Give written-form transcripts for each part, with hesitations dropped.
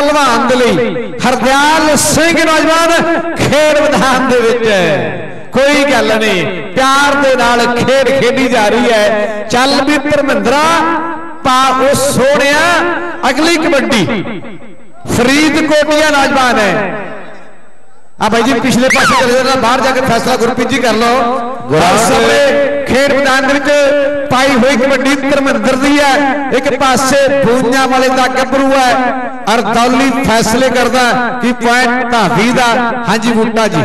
पहलवान दे लई हरदयाल सिंह नौजवान खेड मैदान दे विच कोई गल नहीं, प्यार दे नाल खेड खेडी जा रही है। चल भी धर्मिंद्रा पा उस सोहणिया अगली कबड्डी फरीदकोटिया नौजवान है। भाई जी पिछले पासे चले जाना, बाहर जाकर फैसला गुरप्रीत जी कर लो। खेड मैदान पाई हुई कबड्डी धर्मिंदर दी है, एक पासे बूंजा वाले का गभरू है और दौली फैसले करता कि पॉइंट धावी दा। हाँ जी बूटा जी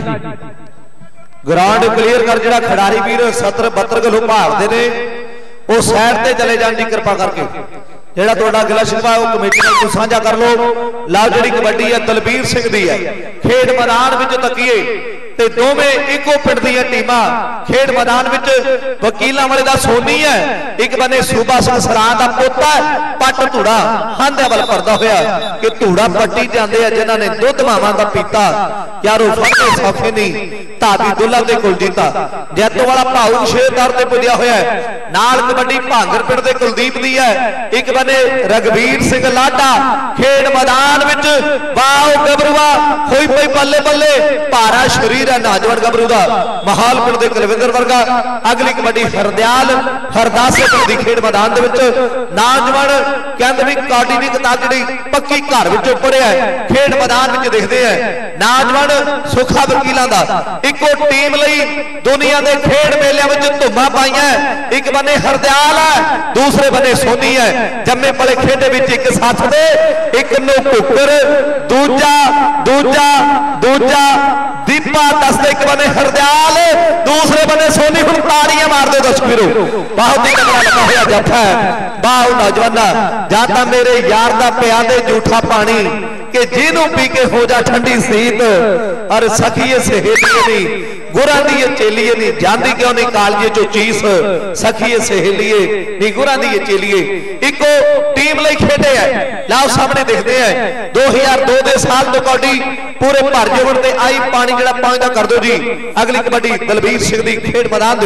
ग्राउंड क्लीयर कर, जो खिडारी वीर 70-72 किलो भारते ने वो साइड से चले जाने की कृपा करके। ਜਿਹੜਾ ਤੁਹਾਡਾ ਅਗਲਾ ਸ਼ਿਕਵਾ ਉਹ ਕਮੇਟੀ ਨਾਲ ਸਾਂਝਾ ਕਰ ਲਓ। ਲਓ ਜਿਹੜੀ ਕਬੱਡੀ ਹੈ ਦਲਬੀਰ ਸਿੰਘ ਦੀ ਹੈ। ਖੇਡ ਮੈਦਾਨ ਵਿੱਚ ਤਕੀਏ ਤੇ ਦੋਵੇਂ ਇੱਕੋ ਪਿੰਡ ਦੀਆਂ ਟੀਮਾਂ ਖੇਡ ਮੈਦਾਨ ਵਿੱਚ ਵਕੀਲਾਂ ਵਾਲੇ ਦਾ ਸੋਨੀ ਹੈ, ਇੱਕ ਬੰਨੇ ਸੂਬਾ ਸਿੰਘ ਸਰਾਂ ਦਾ ਪੋਤਾ ਪੱਟ ਧੂੜਾ ਹਾਂਦਿਆਂ ਵੱਲ ਭਰਦਾ ਹੋਇਆ ਕਿ ਧੂੜਾ ਪੱਟੀ ਜਾਂਦੇ ਆ ਜਿਨ੍ਹਾਂ ਨੇ ਦੁੱਧ ਮਾਵਾਂ ਦਾ ਪੀਤਾ ਯਾਰੋ ਫੜਦੇ ਸੌਖੇ ਨਹੀਂ। ਧਾਬੀ ਦੁੱਲਾ ਦੇ ਕੋਲ ਜੀਤਾ ਜੈਤੋ ਵਾਲਾ ਭਾਊ ਸ਼ੇਰਦਾਰ ਤੇ ਪੁੱਜਿਆ ਹੋਇਆ ਨਾਲ ਕਬੱਡੀ ਭਾਂਗਰ ਪਿੰਡ ਦੇ ਕੁਲਦੀਪ ਦੀ ਹੈ, ਇੱਕ ਬੰਨੇ ਰਗਵੀਰ ਸਿੰਘ ਲਾਡਾ। ਖੇਡ ਮੈਦਾਨ ਵਿੱਚ ਵਾਓ ਗਬਰੂਆ ਹੋਈ ਪਈ ਬੱਲੇ ਬੱਲੇ ਭਾਰਾ ਸ਼ਰੀਰ नौजवान गबरू का माहौल पिंड के कुलविंदर वर्गा। अगली कबड्डी हरदयाल हरदासे पिंड की खेड मैदान नौजवान कहते भी कौडी नहीं ताजड़ी पक्की घर पढ़िया खेड मैदान देखते हैं। नौजवान सुखा वकीलों का इको टीम लई दुनिया के खेड मेलिया धुम्मा पाई, एक बने हरदयाल है दूसरे बने सोनी है। जम्मे पले खेडे एक साथ दे एक नु कुकर दूजा दूजा दूजा दीपा दस एक बने हरदयाल दूसरे बने सोनी। हुण ताड़ियां मार दो दर्शकों, बहुत ही तगड़ा लगा हुआ जफा है। वाह नौजवाना जाता मेरे यार दा पिया दे जूठा पानी कि जिन्हों पी के हो जा ठंडी सीत और सखीए सहेलिए नहीं गुरा दी चेलिए नहीं जाती क्यों नहीं कालिए चो चीस सखीए सहेलिए नहीं गुरा दी चेलिए। इको टीम लई खेडे है। लाओ सामने देखते हैं 2002 के साल तो कबड्डी पूरे भर जोड़ ते आई पानी जड़ा पानी का कर दो जी। अगली कबड्डी दलबीर सिंह की खेड मैदान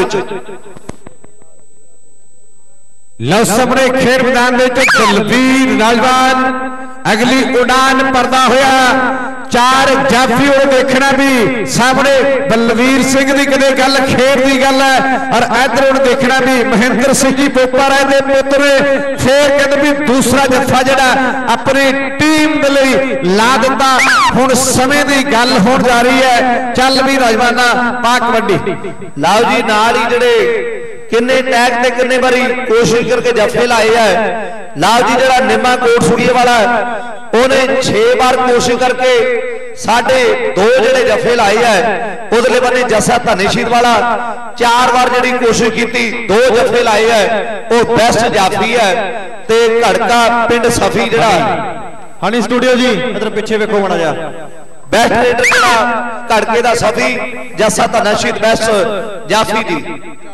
लो सामने खेड मैदान दलबीर नौजवान अगली उड़ान भरदा होया चार जाफी देखना भी सामने बलवीर सिंह की कदे गल खेड की गल है और इधर देखना भी महेंद्र सिंह जी पोपर है पुत्र फिर कहते भी दूसरा जफा जड़ा अपनी टीम के लिए ला दिता। हुण समय की गल होण जा रही है। चल भी नौजवाना पा कबड्डी लाओ जी नाल ही जड़े किन्ने टैग ते किन्ने बारी कोशिश करके जफे लाए है। लाओ जी जड़ा निम्मा कोट सुड़िए वाला उन्हें 6 बार कोशिश करके साढ़े 2 जड़े जफे लाए है। उधरले बने जसा धनीशीर वाला 4 बार जड़ी कोशिश की 2 जफे लाए है। वो बेस्ट जाफी है ते घड़का पिंड सफी जड़ा हनी स्टूडियो जी इधर पीछे वेखो बना जा बेस्ट रेडर जड़ा घड़के दा सफी जसा धनीशीर बेस्ट जाफी जी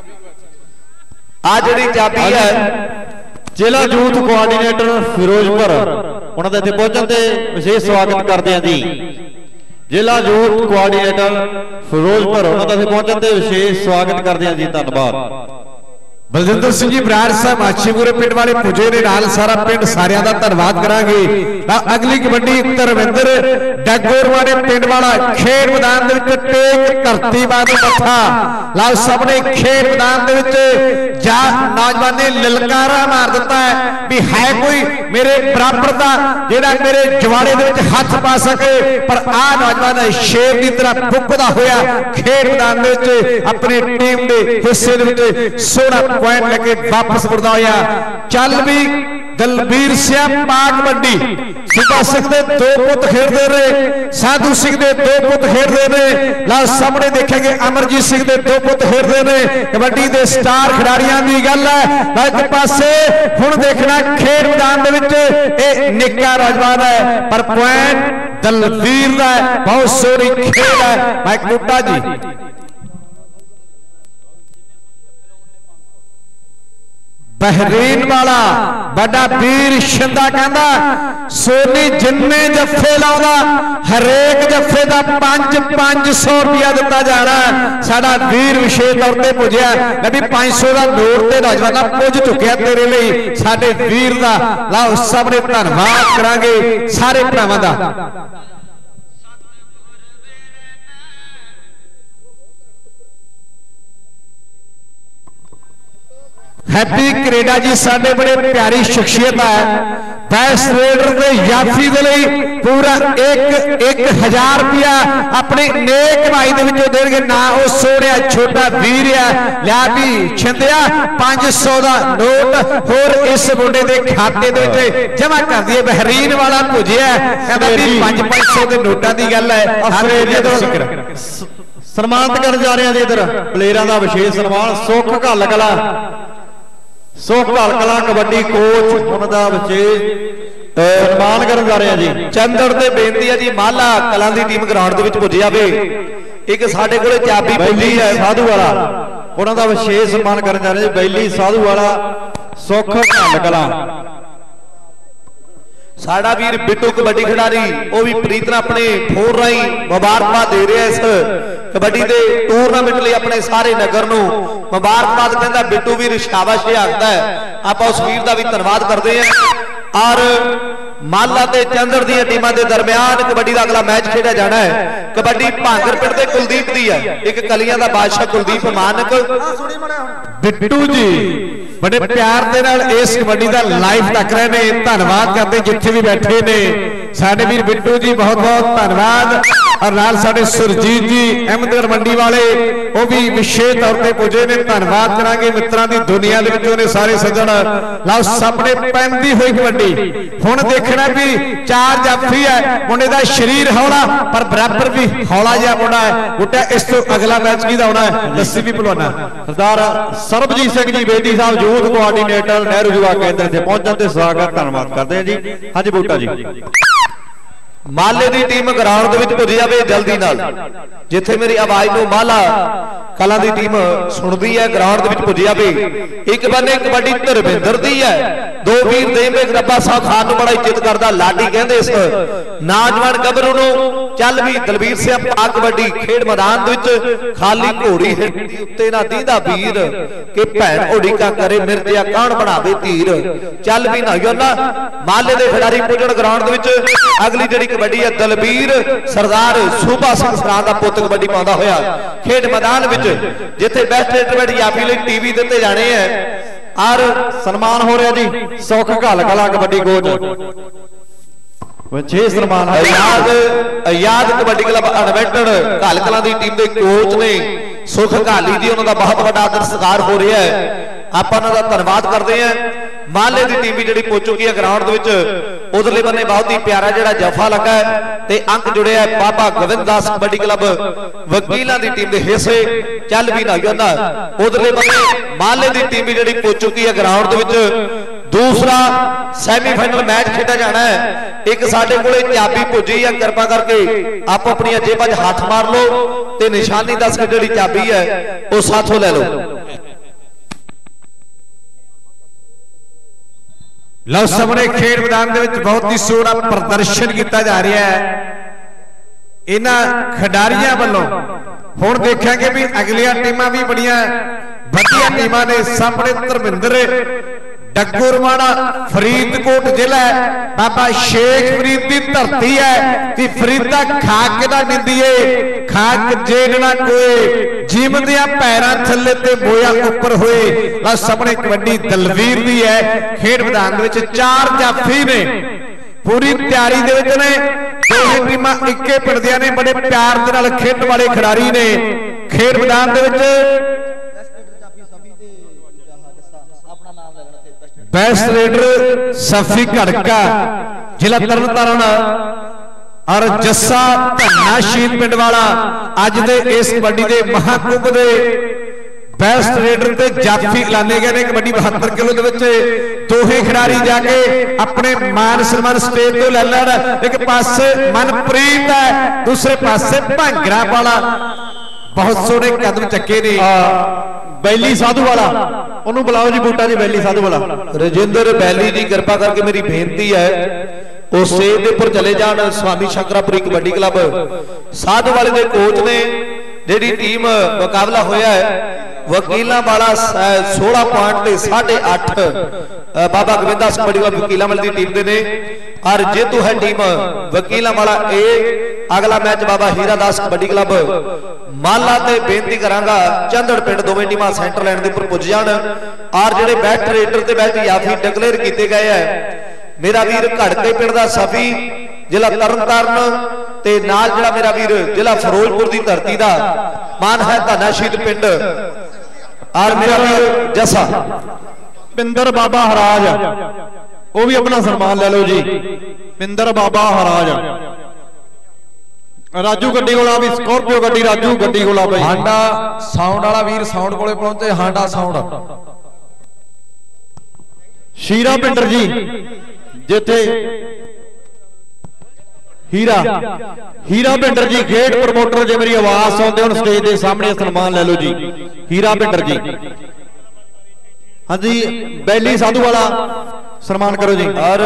आ जड़ी जाफी है। जिला यूथ कोआर्डीनेटर फिरोजपुर उन्होंने इत्थे पहुंचण ते विशेष स्वागत करते हैं जी। जिला यूथ कोआर्डीनेटर फिरोजपुर उन्होंने इत्थे पहुंचण ते विशेष स्वागत करते हैं जी। धन्यवाद। बलजिंदर सिंह जी बराड़ साहब माछीपुरे पिंड वाले पुजे ने नाल सारा पिंड सारियां दा धन्यवाद करांगे। अगली कबड्डी धर्मिंदर डगोर वाले पिंड वाला खेड मैदान दे विच टेक धरती बाद मथा लाओ सामने खेड मैदान दे विच जा नौजवान ने ललकारा मार दिता है भी है कोई मेरे बराबर दा जेड़ा मेरे जवाड़े दे विच हाथ पा सके, पर आ नौजवान शेर की तरह भुकदा होया खेड मैदान दे विच अपनी टीम दे हिस्से दे विच सोना पॉइंट लेके वापस मुड़दा होया। चल भी दलबीर सिंह पाक कबड्डी सुबह सिंह दे 2 पुत खेडदे रहे, साधु सिंह दे 2 पुत खेडदे ने। ला सामने देखेंगे अमरजीत सिंह दे 2 पुत खेडदे ने। कबड्डी दे स्टार खिडारियां दी गल है। एक पासे हुण देखना खेड मैदान दे विच ए निक्का नौजवान है पर पॉइंट दलबीर दा है। बहुत सोहनी खेल है। मैं बूटा जी बहरीन वाला बड़ा वीर शिंदा कहता सोनी जिन्ने जफे लाउंदा हरेक जफे का 500 रुपया दिता जाना। साडा वीर विशेष तौर पर पुजया भी 500 का नोट ते नौजवाना पुज चुकिया तेरे लिए साडे वीर का। लाओ सबने धन्यवाद करांगे सारे भरावां दा। हैप्पी कनेडा जी साडे बड़े प्यारी शख्सियत है। बेस्ट रेडर के याफी के लिए पूरा 1000 रुपया अपने नेक भाई के देंगे ना। वो सोहणिया छोटा वीर है लिया भी छिंदिया 500 का नोट होर इस मुंडे के खाते जमा कर दिए। बहरीन वाला भुजिया कहता भी 500 के नोटा की गल है। सन्मानित कर जा रहे हैं जी इधर प्लेयरों का विशेष सन्मान सुख घल कला सुख घल कला कबड्डी कोच उनका विशेष सन्मान कर जा रहे हैं जी। चंदड़ ते बेनती है जी माला कलां दी टीम ग्राउंड दे विच पुजी जावे। एक साडे कोले चाबी बैली है साधु वाला उन्होंने विशेष सन्मान कर जा रहे हैं। बैली साधु वाला सुख घल कला साडा वीर बिट्टू कबड्डी खिडारी वो भी प्रीतना अपने फोन राही मुबारकबाद दे रहे इस कबड्डी के टूरनामेंट लिए अपने सारे नगर नूं मुबारकबाद कहता। बिट्टू वीर शाबाश आखता है। आप उस वीर का भी धन्यवाद करते हैं। और माला ते चंदड़ दी टीमां दे दरमियान कबड्डी का अगला मैच खेड़ा जाना है। कबड्डी भांगर पिंड दे कुलदीप दी है। एक कलियां दा बादशाह कुलदीप मानक बिट्टू जी बड़े प्यार दे नाल इस कबड्डी का लाइव तक रहे ने। धन्यवाद करते जिथे भी बैठे ने साडे वीर बिट्टू जी बहुत बहुत धन्यवाद। और नाल साडे सुरजीत जी अहमदगढ़ मंडी वाले वो भी विशेष तौर पर पुजे ने। धन्यवाद करांगे मित्रां दी दुनिया दे विचों ने सारे सज्जण। लाओ सामने पैंदी हुई कबड्डी हुण देखना भी 4 जाफी है। मुंडे दा शरीर हौला पर बराबर भी हौला जिहा मुंडा है। बुट्टा इस तो अगला मैच किहदा होना है दस्सी भी भलवाना। सरदार सरबजीत सिंह जी बेदी साहब यूथ कोआर्डीनेटर नेहरू युवा केंद्र से पहुंचने से स्वागत धन्यवाद करते हैं जी। हाँ जी बूटा जी माले की टीम ग्राउंड दे विच पुज जावे जल्दी नाल। जिथे मेरी आवाज नूं माला कला की टीम सुनती है ग्राउंड दे विच पुज जावे। एक बन्ने कबड्डी धर्मिंदर दी है। दो वीर देवे रब्बा साहब खान नूं बड़ा इज्जत करदा लाडी कहंदे इस नौजवान गबरू नूं चल भी दलवीर सिंह पा कबड्डी खेड मैदान दे विच खाली घोड़ी हिरदी उत्ते ना दीदा वीर कि भैन उड़ीका करे मिर्जिया कौन बनावे तीर। चल भी ना योना माले दे खिडारी पुजण ग्राउंड दे विच। अगली जिहड़ी कबड्डी है दलबीर सरदार सूबा सिंह सरां दा पुੱਤ कबड्डी पाउंदा होया खेड मैदान विच जिथे बेस्ट रेडर याफी लई टीवी दिते जाने हैं। और सन्मान हो रहा जी सुख घल कला कबड्डी कोच विशेष सन्मान याद कबड्डी क्लब अनवेंटड घल कला दी टीम दे कोच ने सुख घाली जी उन्होंने बहुत बड़ा आदर सत्कार हो रहा है। आप धन्यवाद करते हैं। माले की टीम भी जी पहुंच चुकी है ग्राउंड उधरले बन्ने बहुत ही प्यारा जो जफा लगा है ते अंक जुड़े है बाबा गोविंद दास कबड्डी क्लब वकीलों की टीम के हिस्से चल भी ना जाना। उधरले बन्ने माले की टीम भी जी पहुंच चुकी है ग्राउंड दूसरा सैमीफाइनल मैच खेड़ा जाना है। एक साडे कोले चाबी पुजी है कृपा करके आप अपनी जेबां च हाथ मार लो ते निशानी दस के जी चाबी है वो साथों ले लो। लो सामने खेड मैदान के बहुत ही सोहना प्रदर्शन किया जा रहा है इन्हां खिडारियां वालों। हुण देखेंगे भी अगलियां टीमां भी बड़ियां वधिया टीमां ने। सामने धर्मिंदर डगोरवाड़ा फरीदकोट जिला है। बाबा शेख फरीद की धरती है कि फरीदा खाक ना निंदिए खाक जेड़ना कोई जिम दिया पैरां थल्ले ते मोया उपर होए। सामने कबड्डी दलवीर दी है। खेड मैदान में 4 जाफी ने पूरी तैयारी दे विच ने। दोहे टीमां इक्के पिंड दियां ने। बड़े प्यार दे नाल खेडण वाले खिडारी ने। खेड मैदान दे विच बेस्ट रेडर सफी घड़का जिला तरनतारण और जस्सा धन्ना शहीद पिंड वाला अज दे इस कबड्डी दे महाकुंभ दे बेस्ट रेडर ते जाफी लाने गए ने। कबड्डी 72 किलो दे विच दोहे खिडारी जाके अपने मान सन्मान स्टेज तो ले लैण। एक पासे मनप्रीत है दूसरे पासे भांगरा वाला बहुत सोहने कदम चक्के ने। बैली साधु वाला ਉਹਨੂੰ ਬੁਲਾਓ ਜੀ ਬੂਟਾ ਜੀ बैली साधु वाला। ਰਜਿੰਦਰ बैली जी कृपा करके मेरी बेनती है उस स्टेज के उपर चले जान। स्वामी शंकरापुरी कबड्डी क्लब साधु वाले के कोच ने जिहड़ी टीम मुकाबला होया है वकीलों वाला 16 पॉइंट 8.5 बाबा गोविंदा सिंह कबड्डी क्लब वकीलों वाली टीम के ने और जेतू है टीम वकीलों वाला ए। अगला मैच बाबा हीरा दास कबड्डी क्लब माला ते बेनती करांगा चंदड़ पिंड दोवें टीमां सेंटर लाइन के उपर पुज जान और जिहड़े बैट रेडर ते बैट याफी डिक्लेयर किए गए है मेरा वीर घड़के पिंड दा सफी जिला तरनताਰਨ ते नाल जिहड़ा मेरा वीर जिला फिरोजपुर की धरती का मान है धना शहीद पिंड और मेरा वीर जसा पिंदर बाबा हराज वो भी अपना सम्मान ले लो जी। पिंदर बाबा हराज राजू गड्डी कोला भी स्कॉर्पियो गड्डी राजू गड्डी कोला भाई हांडा साउंड वाला वीर साउंड कोले पहुंचे हांडा साउंड शीरा पिंडर जी जिथे हीरा हीरा पिंडर जी गेट प्रमोटर जे मेरी आवाज सुनते हो स्टेज के सामने सम्मान ले लो जी। हीरा पिंडर जी हाँ जी बैली साधु वाला सम्मान करो जी। और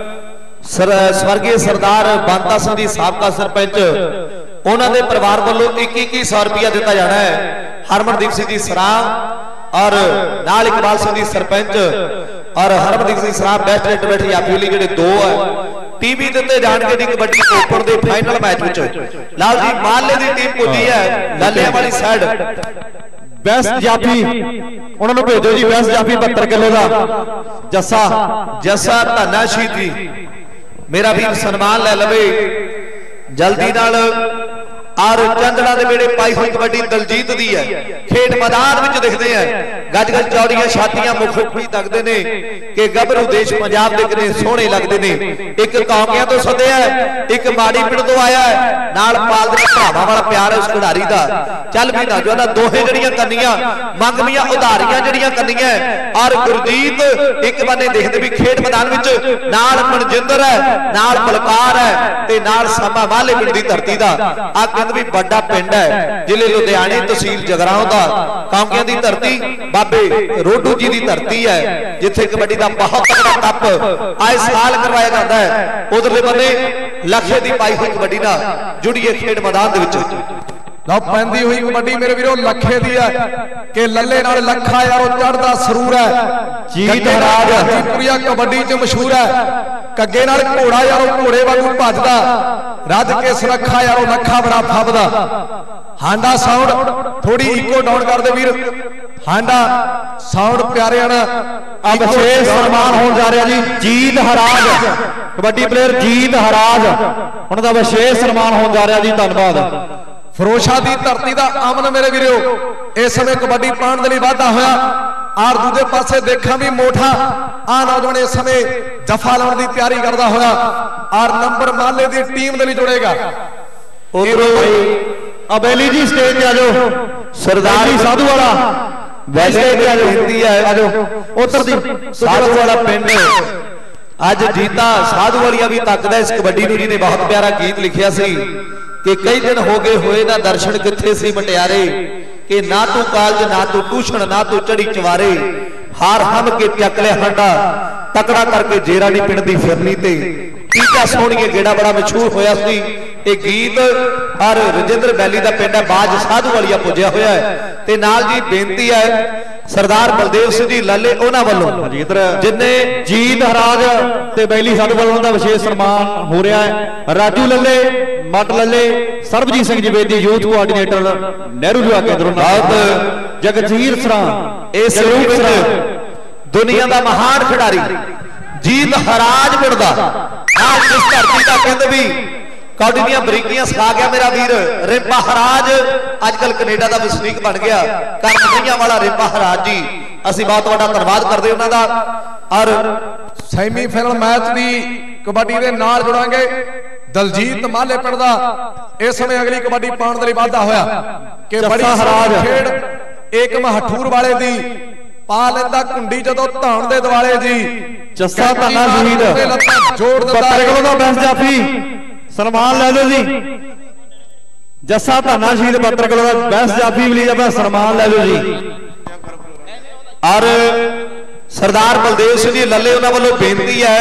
स्वर्गीय सरदार बांता सिंह जी साबका सरपंच उन्होंने परिवार वालों 2100 रुपया दिता जाना है। हरमनदीप सिंह जी सराम और नाल इकबाल सिंह जी सरपंच और हरमनदीप सिंह सराम बेस्ट रेट बैठे याफी जिहड़े 2 है टीवी दिते जाणगे जी कबड्डी ओपन के फाइनल मैच विच लाल जी माले की टीम पुजी है लालिया वाली साइड बेस्ट जाफी उन्होंने भेजो जी। बेस्ट जाफी 72 किलो का जसा जसा धना शहीद जी मेरा भी सन्मान ले लवे जल्दी नाल। और चंदड़ा के बेड़े पाई हुई कबड्डी दलजीत दी है खेड मैदान में दिखते हैं गज गज चौड़ियां छातियां मुखोखी लगते ने कि गभरू देश पंजाब के कितने सोहने लगते ने। एक कौमिया तो सदया है एक माड़ी पिंड तो आया है नाल पाल दे भरावां वाला प्यार है उस खिडारी का। चल भी ना जो ना दोहे जड़ियां करनियां मंगवियां उधारियां जड़ियां करनियां और गुरजीत एक बने देखते भी खेड मैदान में नाल मनजिंदर है नाल बलकार है ते नाल सामा माले पिंड की धरती का आ भी बड़ा पिंड है जिले लुधियाने तहसील जगराओं का कांगियां की धरती बाबे रोडू जी की धरती है जिथे कबड्डी का बहुत तगड़ा कप आए साल करवाया जाता है। उधरले बने लखे की पाई हुई कबड्डी ना जुड़िए खेड मैदान लो पैंदी हुई कबड्डी मेरे वीरों लखे दी है कि लल्ले नाल लखा यारो चढ़दा सरूर है जीत हराज पूरी कबड्डी च मशहूर है कग्गे नाल घोड़ा यारो घोड़े वांगू भजदा रज के सुरखा यारो लखा बड़ा फबदा। हांडा साउंड थोड़ी इको डाउन कर दे वीर हांडा साउंड प्यारे ना अब विशेष सम्मान होने जा रहा जी जीत हराज कबड्डी प्लेयर जीत हराज उन्होंने विशेष सम्मान होने जा रहा जी। धन्यवाद। फिरोशा की धरती का अमन मेरे वीरो इस समय कबड्डी पाने के लिए वाधा होया और दूजे पासे देखा भी मोठा आ नौजवान इस समय जफा लाने की तैयारी करता होया और नंबर माले की टीम के लिए जुड़ेगा। बैली जी स्टेज पे आ जाओ सरदार जी साधु वाला उधर साधु वाला पिंड अज जीता साधु वालिया भी तकदा इस कबड्डी नूं जिन्हें बहुत प्यारा गीत लिखिया सी कि कई दिन हो गए हुए ना दर्शन किथे सी मटियारे कि ना तू कालज ना तू ट्यूशन ना तू चढ़ी चवारे हार हम के चकले हांडा तकड़ा करके जेरा नी पिंड दी फिरनी ते टीका सोहणीए गेड़ा बड़ा मशहूर होया सी। ये गीत और रजिंदर बैली का पिंड है बाज साधु वालिया पुजया होया है ते नाल जी बेनती है सरदार बलदेव सिंह जी लाले उन्हां वल्लों जिन्ने जीत हराज ते बैली साधु वालों का विशेष सम्मान हो रहा है। राजू लल्ले मट लल्ले सरबजीत सिंह जी बेदी यूथ कोआर्डीनेटर नेहरू युवा केंद्र जगजीर सरां इस रूप दुनिया का महान खिडारी जीत हराज पिंड दा जिस धरती का कहते भी कौडी दी बरीकियां सिखा गया मेरा वीर रिंपा हराज अजकल कनेडा का वसनीक बन गया करमनिया वाला रिंपा हराज जी असीं बहुत बड़ा धन्यवाद करते उन्हां दा। और सैमीफाइनल मैच की कबड्डी के नाल जुड़ांगे दलजीत माले पिंड दा इस समय अगली कबड्डी पाउण दे लई वाधा होया कि बड़ी हराज खेड एकम हठूर वाले दी पा लेंदा कुंडी जदों धाण दे दिवाले जी जस्सा धन्ना शहीद जोड़ दिंदा बेस्ट जाफी सलमान ले लो जी जस्सा धन्ना शहीद बत्तर किलो का बेस्ट जाफी मिली अपना सन्मान ले लो जी। और सरदार बलदेव सिंह जी लले उन्होंने वालों बेनती है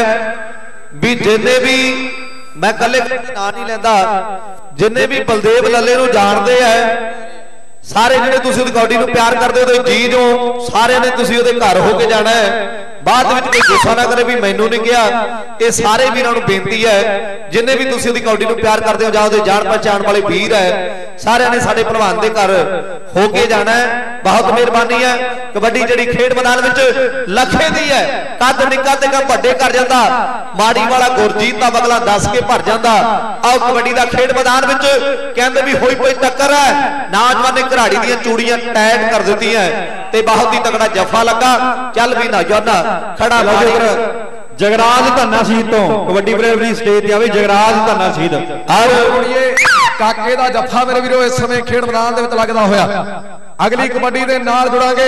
भी जिन्हें भी मैं कले ना नहीं लेंदा जिन्हें भी बलदेव लले नूं जानते हैं सारे जिहड़े तुसीं रिकॉर्डिंग नूं प्यार करते हो जी जो सारे ने तुसीं उहदे घर होके जाना है बाद में कोई गुस्सा ना करे भी मैनू नहीं कहा ये सारे वीरां नूं बेनती है जिन्हें भी तुसीं रिकॉर्डिंग नूं प्यार करते हो जां उहदे जान पहचान वाले वीर है सारे ने साडे भलवान दे घर होके जाना है। बहुत मेहरबानी है। कबड्डी जिहड़ी खेड मैदान विच लखे दी है कद निक्का ते कम वड्डे कर जांदा माड़ी वाला गुरजीत दा बगला 10 के भर जांदा। आओ कबड्डी दा खेड मैदान विच कहंदे भी होई कोई टक्कर है नौजवान ने घराड़ी दी चूड़ियां टाइट कर दित्ती है ते बहुत ही तगड़ा जफा लगा। चल भी नौजवाना खड़ा जगराज धन्ना शहीद तो कबड्डी प्लेयर स्टेज ते आवे जगराज धन्ना शहीद और ये काके दा जफा मेरे वीरो इस समय खेड मैदान दे विच लगदा होया। अगली कबड्डी दे नाल जुड़ांगे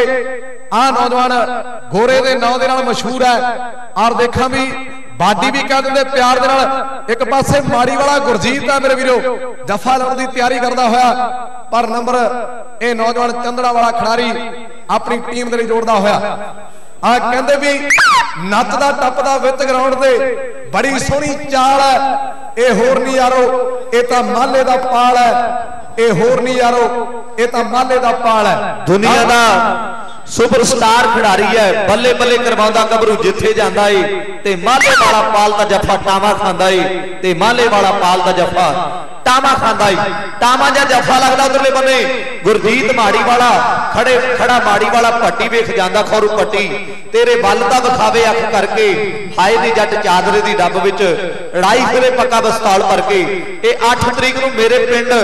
आ नौजवान गोरे दे नाम दे नाल मशहूर है और देखा भी बाडी भी कह दिंदे प्यार दे नाल एक पासे माड़ी वाला गुरजीत है मेरे वीरो जफा लाउण दी तैयारी करदा होया पर नंबर ए नौजवान चंदड़ा वाला खिडारी अपनी टीम दे लई जोड़दा होया। आ कहंदे भी नचदा टपदा विच ग्राउंड दे बड़ी सोहनी चाल है ए होर नहीं यारो ए तां माले दा पाल है ए होर नहीं यारो ए तां माले दा पाल है। दुनिया दा सुपरस्टार खिडारी है बल्ले बल्ले करवांदा गबरू जिथे जांदा है ते माले वाला पाल दा जफा टामा खांदा है ते माले वाला पाल दा जफा टामा खांदा है। टामा जा जफा लगदा उधरले बने गुरजीत माड़ी वाला खड़ा माड़ी वाला पट्टी वेख जांदा खौरू पट्टी तेरे बल दा विखावे अख करके हाय दी जट चादरे दी डब विच लड़ाई फिरे पक्का बस्ताल करके ये 8 तरीक नूं मेरे पिंड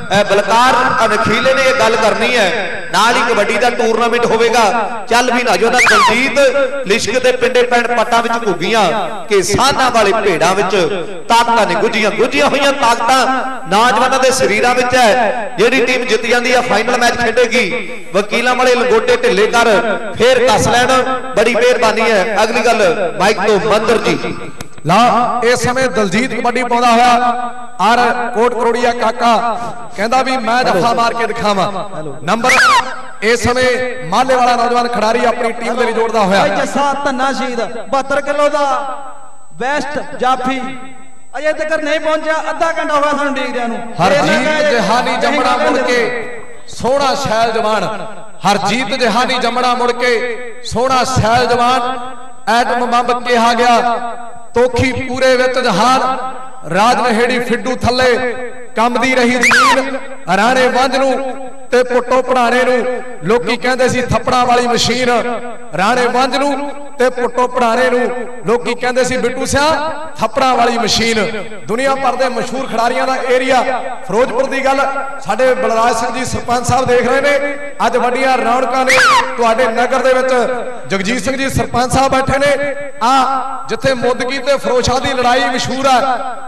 बलकार अनखीले ने यह गल करनी है नाल ही कबड्डी दा टूरनामेंट होवेगा। चल भी ना जो ना दलजीत लिश्क दे पिंडे पिंड पट्टां विच घुगियां कि साना वाले भेड़ां विच ताकतां ने गुजियां होईयां ताकतां नौजवानों के शरीरां विच है। जिहड़ी टीम जित जांदी है फाइनल मैच खेडेगी वकीलां वाले लंगोटे ढिले कर फिर कस लैण बड़ी मेहरबानी है। अगली गल माइक तो मंदर जी ला इस समय दलजीत कबड्डी पाउंदा होया और कोट करोड़िया काका कहंदा भी मैं जफा मार के दिखावां नंबर इस समय माले वाला नौजवान खिडारी अपनी टीम दे लई जोड़दा होया। जस्सा धन्ना शहीद 72 किलो दा बेस्ट जाफी अजे तक नहीं पहुंचा अद्धा घंटा होया सानू देखदियां नूं। हरजीत जहानी जमड़ा मुड़ के सोहना शैल जवान हरजीत जहानी जमड़ा मुड़ के सोहना शैल जवान एटम बंब कहा गया तोखी पूरे विच जहान राज नहेड़ी फिड्डू थले कंबदी रही जमीन राणे वंज नूं ते पुट्टो पढ़ाने नूं लोकी कहंदे सी थप्पड़ां वाली मशीन राणे वंज नूं ते पुट्टो पढ़ाने नूं लोकी कहंदे सी बिट्टू सिया थप्पड़ां वाली मशीन। दुनिया भर दे मशहूर खिडारियां दा एरिया फिरोजपुर दी गल साडे बलराज सिंह जी सरपंच साहब देख रहे ने अज वड्डियां रौनकां ने तुहाडे नगर दे विच जगजीत सिंह जी सरपंच साहब बैठे ने आ जिथे मुदगी ते फिरोजशाह दी लड़ाई मशहूर है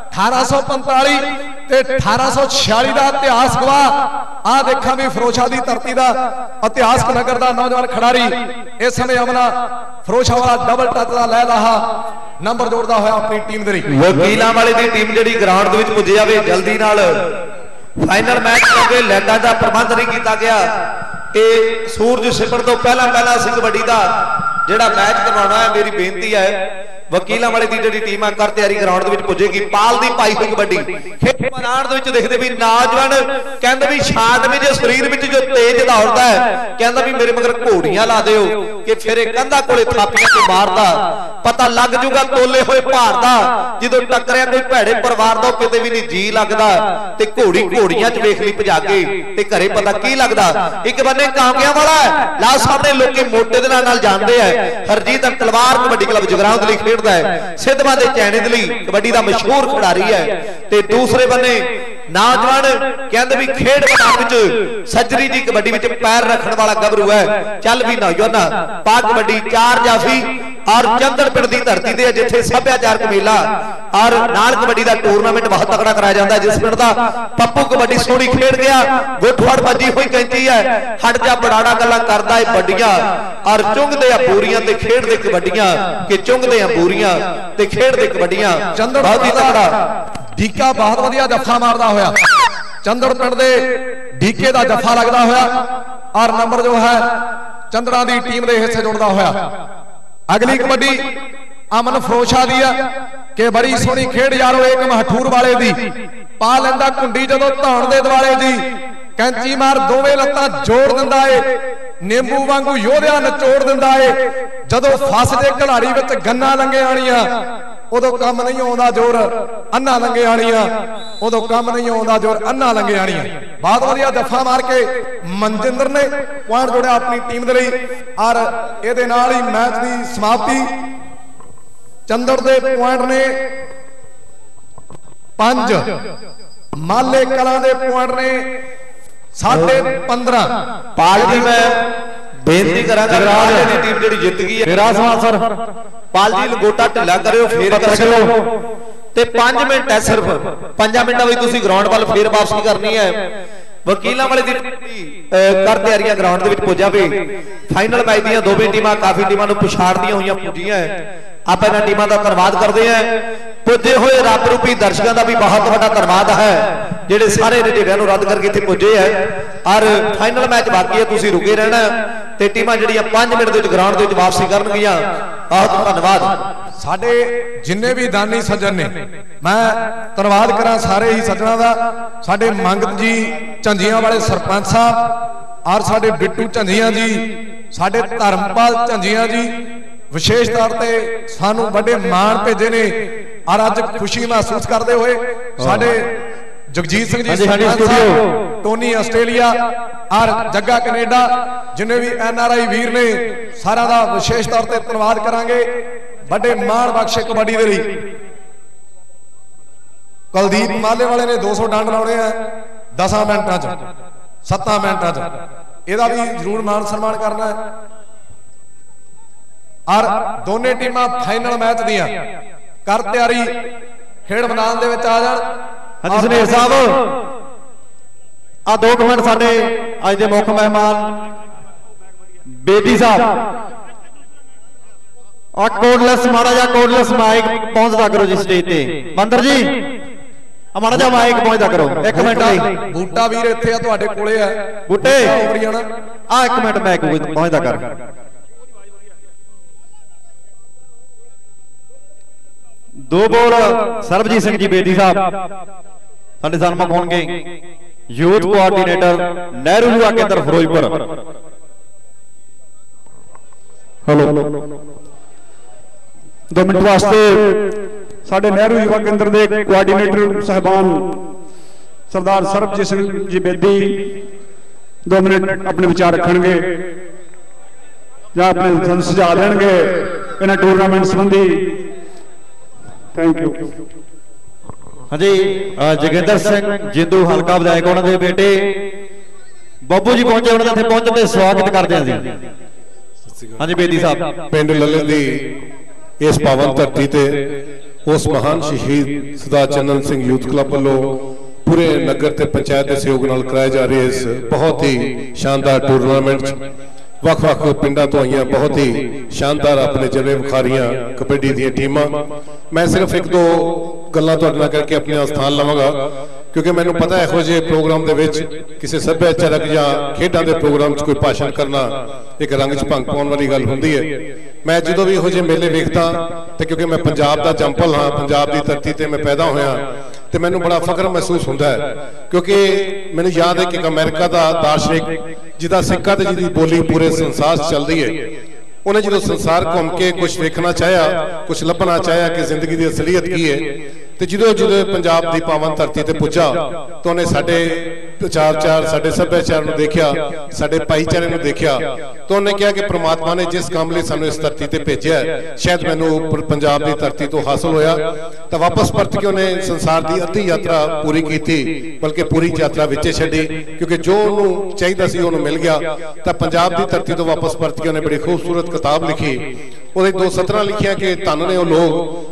1845 ते 1846 दा इतिहास गवाह आ देखा भी फिरोजशाह दी धरती दा इतिहासक नगर दा नौजवान खिडारी इस समय अमना फिरोजशाह वाला डबल टच दा लै रहा नंबर जोड़दा होया अपनी टीम दे लई। वकीलां वाले दी टीम जिहड़ी ग्राउंड दे विच पुज्ज जावे जल्दी नाल फाइनल मैच करके लैंडां दा प्रबंध नहीं कीता गया ते सूरज छिपण तो पहला असीं कबड्डी दा जिहड़ा मैच करवाउणा है मेरी बेनती है वकीलां वाले दी जिहड़ी टीम है कर तैयारी ग्राउंड दे विच पुजेगी पाल दी पाई हुई कबड्डी खेड मैदान दे विच देखदे भी नौजवान कहंदे भी शाट में जो शरीर विच जो तेज दौड़दा है कहंदा भी मेरे मगर घोड़ियां ला दिओ कि फिर इह कंधा कोले थापियां ते मारदा पता लग जूगा तोले होए भार दा जदों टकरिया कोई भैड़े परिवार दा किते भी नहीं जी लगदा ते घोड़ियां च वेख लई भजा के ते घरे पता की लगदा। एक बन्ने कामगियां वाला है ला सामने लोकी मोटे दे नाल जानदे है हरजीत तलवार कबड्डी क्लब जगराउं दे लई सिद्धवा के चैने दे कबड्डी का मशहूर खिडारी है ते दूसरे बन्ने नौजवान कहते भी खेड मैदान विच सजरी जी कबड्डी विच पैर रखने वाला गबरू है। चल भी नौजवाना पा कबड्डी 4 जाफी और चंदड़ पिंड की धरती से जिथे सभ्याचारक मेला और नाल कबड्डी का टूरनामेंट बहुत तगड़ा कराया जाता है जिस पिंड का पप्पू कबड्डी सोहनी खेड गया गुटफड़ बजी हुई कहती है हट जा बड़ाड़ा गल्लां करदा है बड्डियां और चुंगदे आ पूरियां ते खेडदे कबड्डियां कि चुंगदे आ पूरियां ते खेडदे कबड्डियां बहुत ही तगड़ा ਡੀਕਾ बहुत वधिया जफा मारदा होया चंदड़ पिंड दे डीके का जफा लगता होया और नंबर जो है चंदड़ा की टीम के हिस्से जुड़ता होया। अगली कबड्डी अमन फरोशा दी है कि बड़ी सोहनी खेड यारो एक महठूर वाले दी पा लेंदा कुंडी जदों धौण दे दुआले दी कैंची मार दोवें लत्तां जोड़ दिंदा है नींबू वांगू योधिया नचोड़ दिंदा है जदों फस जे खिलाड़ी विच गन्ना लंघे आणियां उदों काम नहीं आउंदा जोर अन्ना लंघे आणियां उदों काम नहीं आउंदा जोर अन्ना लंघे आणियां। बहुत वधिया दफा मार के मनजिंदर ने पॉइंट जोड़िया अपनी टीम दे लई और इहदे नाल ही मैच की समाप्ति चंदड़ दे पॉइंट ने 5 माले कलां दे पॉइंट ने 15.5 पाल जी मैं बेनती करांगा राजे दी टीम जेडी जित गई है मेरा सवाल सर पाल जी लंगोटा ढिला करियो फेर करो ते 5 मिनट है सिर्फ 5 मिनटां विच तुसीं ग्राउंड वाल फेर वापसी करनी है। वकीलां वाले दी कर तैयारियां ग्राउंड दे विच पुज्जा वे फाइनल मैच दीयां दोवें टीमां काफी टीमां नूं पछाड़दियां होईयां पुज्जियां आप इन्हां टीमां दा धन्नवाद करदे हैं। पुजे हुए रब रूपी दर्शकों का भी बहुत बड़ा धन्यवाद है जेडे सारे ढेरियां नूं रद्द करके इत्थे पुजे है और फाइनल मैच बाकी है तुसीं रुके रहना ते टीमां जिहड़ियां 5 मिनट दे विच ग्राउंड दे विच वापसी करनगियां। बहुत धन्यवाद साडे जिन्ने भी दानी सज्जन ने मैं धन्यवाद करा सारे ही सज्जनां दा साडे मंगत जी झंजियां वाले सरपंच साहब और साडे बिट्टू झंजियां जी साडे धर्मपाल झंजियां जी विशेष तौर पर सानू बड़े मान भेजे ने और अज खुशी महसूस करते हुए साडे जगजीत सिंह जी टोनी आस्ट्रेलिया और जग्गा कनेडा जिन्हें भी NRI वीर ने सारा का विशेष तौर पर धन्यवाद करांगे। बड़े मान बख्शे कबड्डी दे लई कुलदीप माले वाले ने 200 डंड लाने हैं 10 मिनटां च 7 मिनटां च इहदा भी जरूर मान सम्मान करना है। और दोनों टीमां फाइनल मैच दियां कर तैयारी खेड मैदान दे विच आ जाण। हां जी सुनील साहब आ 2 मिनट साडे अज दे मुख मेहमान बेदी साहब आ कोडलेस माड़ा जा कोडलेस माइक पहुंचदा करो जी स्टेज ते मंदर जी आ माड़ा जा माइक पहुंचदा करो 1 मिनट बूटा वीर इत्थे आ तुहाडे कोले है बूटे आ 1 मिनट माइक पहुंचदा कर। दो बॉल सरबजीत सिंह जी बेदी साहब साडे सन्मुख होणगे यूथ कोआर्डिनेटर नेहरू युवा केंद्र फिरोजपुर। हेलो 2 मिनट वास्ते साडे नेहरू युवा केंद्र के कोआर्डिनेटर साहबान सरदार सरबजीत सिंह जी बेदी 2 मिनट अपने विचार रखणगे या अपने सुझाव देणगे इन्हां टूरनामेंट संबंधी। Thank you. हाँ जी जोगिंदर सिंह जिंदू हल्का विधायक उन्होंने बेटे बाबू जी पहुंचे उन्होंने पहुंचते स्वागत करते हैं। हाँ जी बेदी साहब पिंड लले दी इस पावन धरती ते उस महान शहीद सरदार चंदन सिंह यूथ क्लब वालों पूरे नगर ते पंचायत के सहयोग नाल कराए जा रहे इस बहुत ही शानदार टूरनामेंट ਵੱਖ-ਵੱਖ ਪਿੰਡਾਂ ਤੋਂ ਆਈਆਂ बहुत ही शानदार अपने जलवे विखारियां कबड्डी ਦੀਆਂ ਟੀਮਾਂ। मैं सिर्फ 1-2 ਗੱਲਾਂ ਤੁਹਾਡੇ ਨਾਲ ਕਰਕੇ अपने स्थान लवांगा क्योंकि मैनूं पता है ਇਹੋ ਜਿਹੇ प्रोग्राम ਦੇ ਵਿੱਚ ਕਿਸੇ ਸੱਭਿਆਚਾਰਕ ਜਾਂ ਖੇਡਾਂ ਦੇ प्रोग्राम 'ਚ ਕੋਈ ਭਾਸ਼ਣ ਕਰਨਾ ਇੱਕ ਰੰਗ 'ਚ ਭੰਗ ਪਾਉਣ ਵਾਲੀ ਗੱਲ ਹੁੰਦੀ ਹੈ। मैं ਜਦੋਂ ਵੀ ਇਹੋ ਜਿਹੇ ਮੇਲੇ ਵੇਖਦਾ ਤੇ ਕਿਉਂਕਿ मैं पंजाब ਦਾ ਜੰਪਲ ਹਾਂ पंजाब ਦੀ ਧਰਤੀ ਤੇ मैं पैदा ਹੋਇਆ ਤੇ ਮੈਨੂੰ ਬੜਾ ਫਖਰ ਮਹਿਸੂਸ ਹੁੰਦਾ ਹੈ ਕਿਉਂਕਿ ਮੈਨੂੰ ਯਾਦ ਹੈ ਕਿ ਇੱਕ ਅਮਰੀਕਾ ਦਾ ਦਾਰਸ਼ਨਿਕ ਜਿਹਦਾ ਸਿੱਕਾ ਤੇ ਜਿਹਦੀ ਬੋਲੀ ਪੂਰੇ ਸੰਸਾਰ 'ਚ ਚੱਲਦੀ ਹੈ ਉਹਨੇ ਜਦੋਂ ਸੰਸਾਰ ਘੁੰਮ ਕੇ ਕੁਝ ਵੇਖਣਾ ਚਾਹਿਆ ਕੁਝ ਲੱਭਣਾ ਚਾਹਿਆ ਕਿ ਜ਼ਿੰਦਗੀ ਦੀ ਅਸਲੀਅਤ ਕੀ ਹੈ ਤੇ ਜਦੋਂ ਪੰਜਾਬ ਦੀ ਪਾਵਨ ਧਰਤੀ ਤੇ ਪੁੱਜਾ ਤਾਂ ਉਹਨੇ ਸਾਡੇ ਵਿਚਾਰ ਸਾਡੇ ਸੱਭਿਆਚਾਰ ਨੂੰ ਦੇਖਿਆ ਸਾਡੇ ਭਾਈਚਾਰੇ ਨੂੰ ਦੇਖਿਆ ਤਾਂ ਉਹਨੇ ਕਿਹਾ ਕਿ ਪ੍ਰਮਾਤਮਾ ਨੇ ਜਿਸ ਕੰਮ ਲਈ ਸਾਨੂੰ ਇਸ ਧਰਤੀ ਤੇ ਭੇਜਿਆ ਸ਼ਾਇਦ ਮੈਨੂੰ ਪੰਜਾਬ ਦੀ ਧਰਤੀ ਤੋਂ ਹਾਸਲ ਹੋਇਆ ਤਾਂ ਵਾਪਸ ਪਰਤ ਕੇ ਉਹਨੇ ਸੰਸਾਰ ਦੀ ਅੱਧੀ ਯਾਤਰਾ ਪੂਰੀ ਕੀਤੀ ਬਲਕਿ ਪੂਰੀ ਯਾਤਰਾ ਵਿੱਚੇ ਛੱਡੀ ਕਿਉਂਕਿ ਜੋ ਉਹਨੂੰ ਚਾਹੀਦਾ ਸੀ ਉਹਨੂੰ ਮਿਲ ਗਿਆ ਤਾਂ ਪੰਜਾਬ ਦੀ ਧਰਤੀ ਤੋਂ ਵਾਪਸ ਪਰਤ ਕੇ ਉਹਨੇ ਬੜੀ ਖੂਬਸੂਰਤ ਕਿਤਾਬ ਲਿਖੀ ਉਹਦੇ 2 ਸਤਰਾਂ ਲਿਖੀਆਂ ਕਿ ਧੰਨ ਨੇ ਉਹ ਲੋਕ